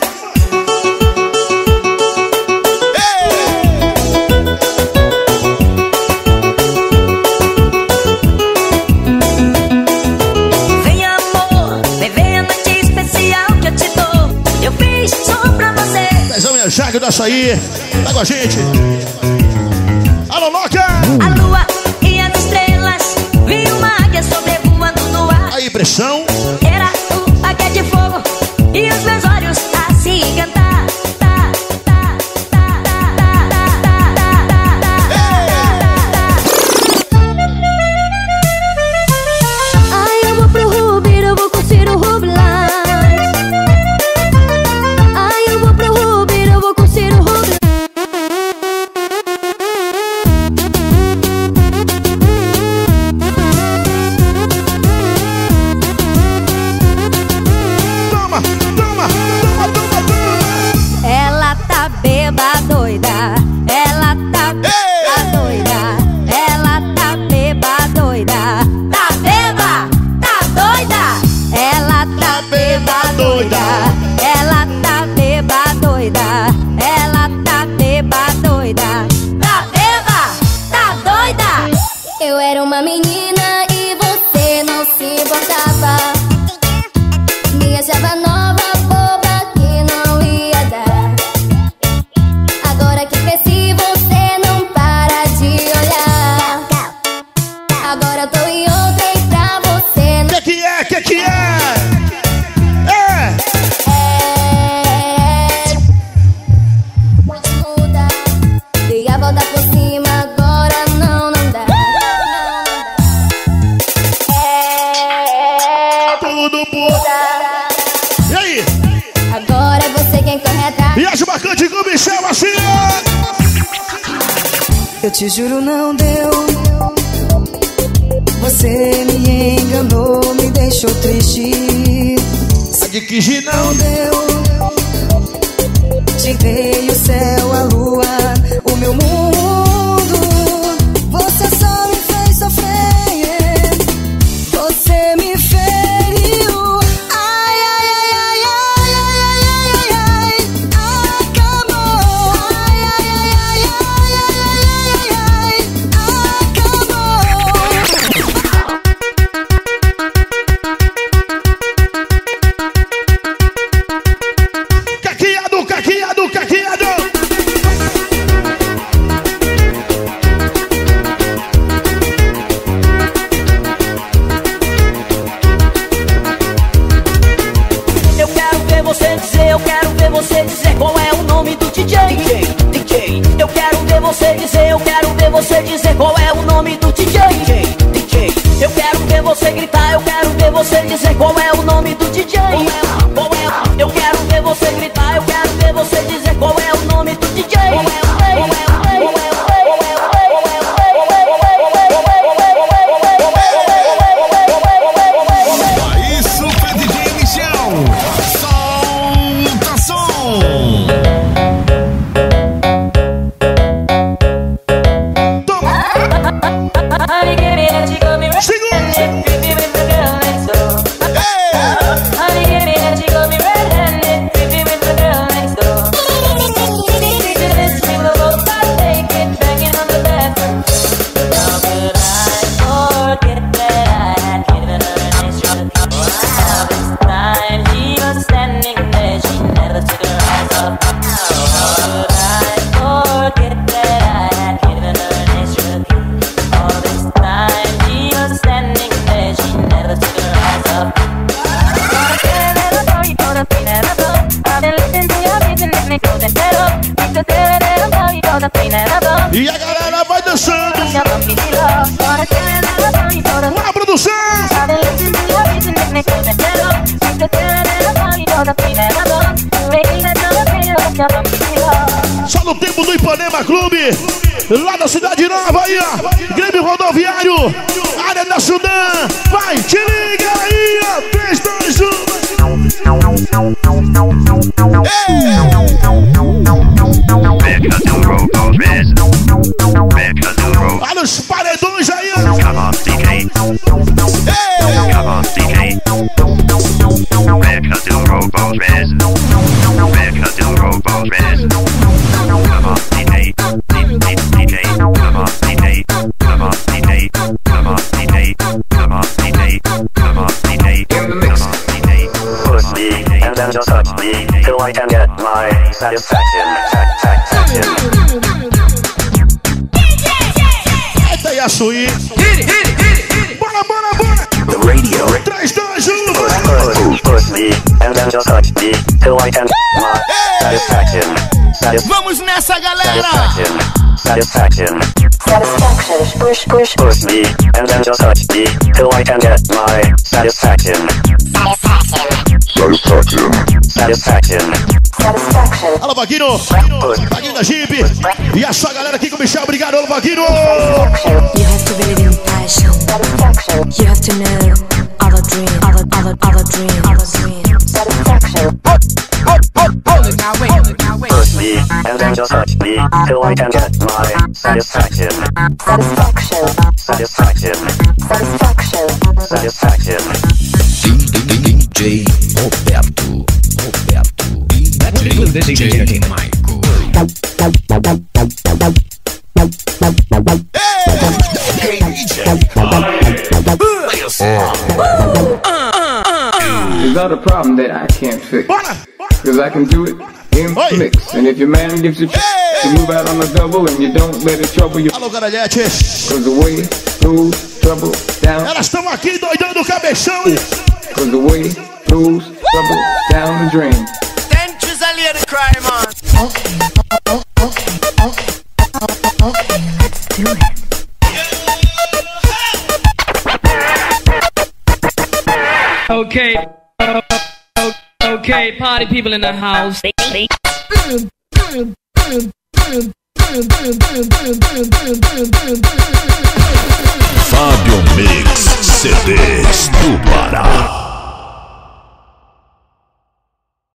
Vem amor, vem a noite especial que eu te dou. Eu fiz só pra você. Pezão e a Jaque do Açaí. Tá com a gente. Alô, Loca. A lua e as estrelas, vi uma águia sobrevoando no ar. Aí, pressão. Era o águia de fogo e os meus olhos assim cantar. Ai, eu vou pro Rubir, eu vou curtir o Rublas. Ai, eu vou pro Rubir, eu vou curtir o Rublas. Toma, toma, toma, toma, toma. Ela tá beba doida. Ela tá beba doida. Ela tá beba doida. Tá beba, tá doida. Ela tá beba doida. Ela tá beba doida. Ela tá beba doida. Tá beba, tá doida. Eu era uma menina e você não se importava. Me achava nova, boba, que não ia dar. Agora que cresci, você não para de olhar. Agora eu tô em outra e pra você não. Que é? Que é? É! Muda. Dei a volta por cima, agora não dá. Tudo por... E aí? Agora é você quem corre atrás. E as bacantes com o Michel assim, ó. Eu te juro não deu. Você me enganou, me deixou triste. De que não deu. Tirei o céu, a lua, o meu mundo. Você só me fez sofrer. Você me feriu. Ai, ai, ai, ai, ai, ai, ai, ai, ai. Acabou. Ai, ai, ai, ai, ai, ai, ai, acabou. Caqueado, caqueado, caqueado. Eu quero ver você dizer, eu quero ver você dizer qual é o nome do DJ. DJ. Eu quero ver você dizer, eu quero ver você dizer qual é o nome do DJ. DJ. Eu quero ver você gritar, eu quero ver você dizer qual é o nome do DJ. Qual é? Eu quero ver você gritar, eu quero ver você dizer qual é o nome do DJ. Aí, Super DJ Michel. Solta som. E a galera vai dançando. Bora, produção! Só no tempo do Ipanema Clube, lá da Cidade Nova aí, ó. Grêmio Rodoviário, área da Sudã. Vai, te liga aí, ó. 3, 2, 1. Olha os paredões aí, ó. Come on, DJ. Come on, DJ. Because the robo's red. Because the robo's red. Come on, DJ. DJ. Come on, DJ. Come on, DJ. Come on, DJ. Come on, DJ. Come on, DJ. Come on, DJ. Push me and then just touch me till I can get my satisfaction. Eita aí a Suí. Bora, bora, bora. The radio. 3, 2, 1. Push me and then just touch me till I can get my satisfaction. Vamos nessa, galera! Satisfaction. Push me and then just touch me till I can get my satisfaction. Alô, Vaguinho! Vaguinho da Jeep! E a sua galera aqui com o Michel, obrigado, alô, Vaguinho! You have to believe in passion. You have to know all the dream, all the dream, all the dream. Push me and then just touch me till I can get my satisfaction. DJ Roberto. DJ Maico. It's not a problem that I can't fix. Cause I can do it in mix. And if your man gives you to move out on the double and you don't let it trouble you. Alô, Garalhetes. Cause the way moves trouble down. Elas estão aqui doidando o cabeção. Cause the way moves trouble down the drain. Dentures a lady cry, man. Okay, let's do it. Okay, party people in the house. Fábio Mix CDs do Pará.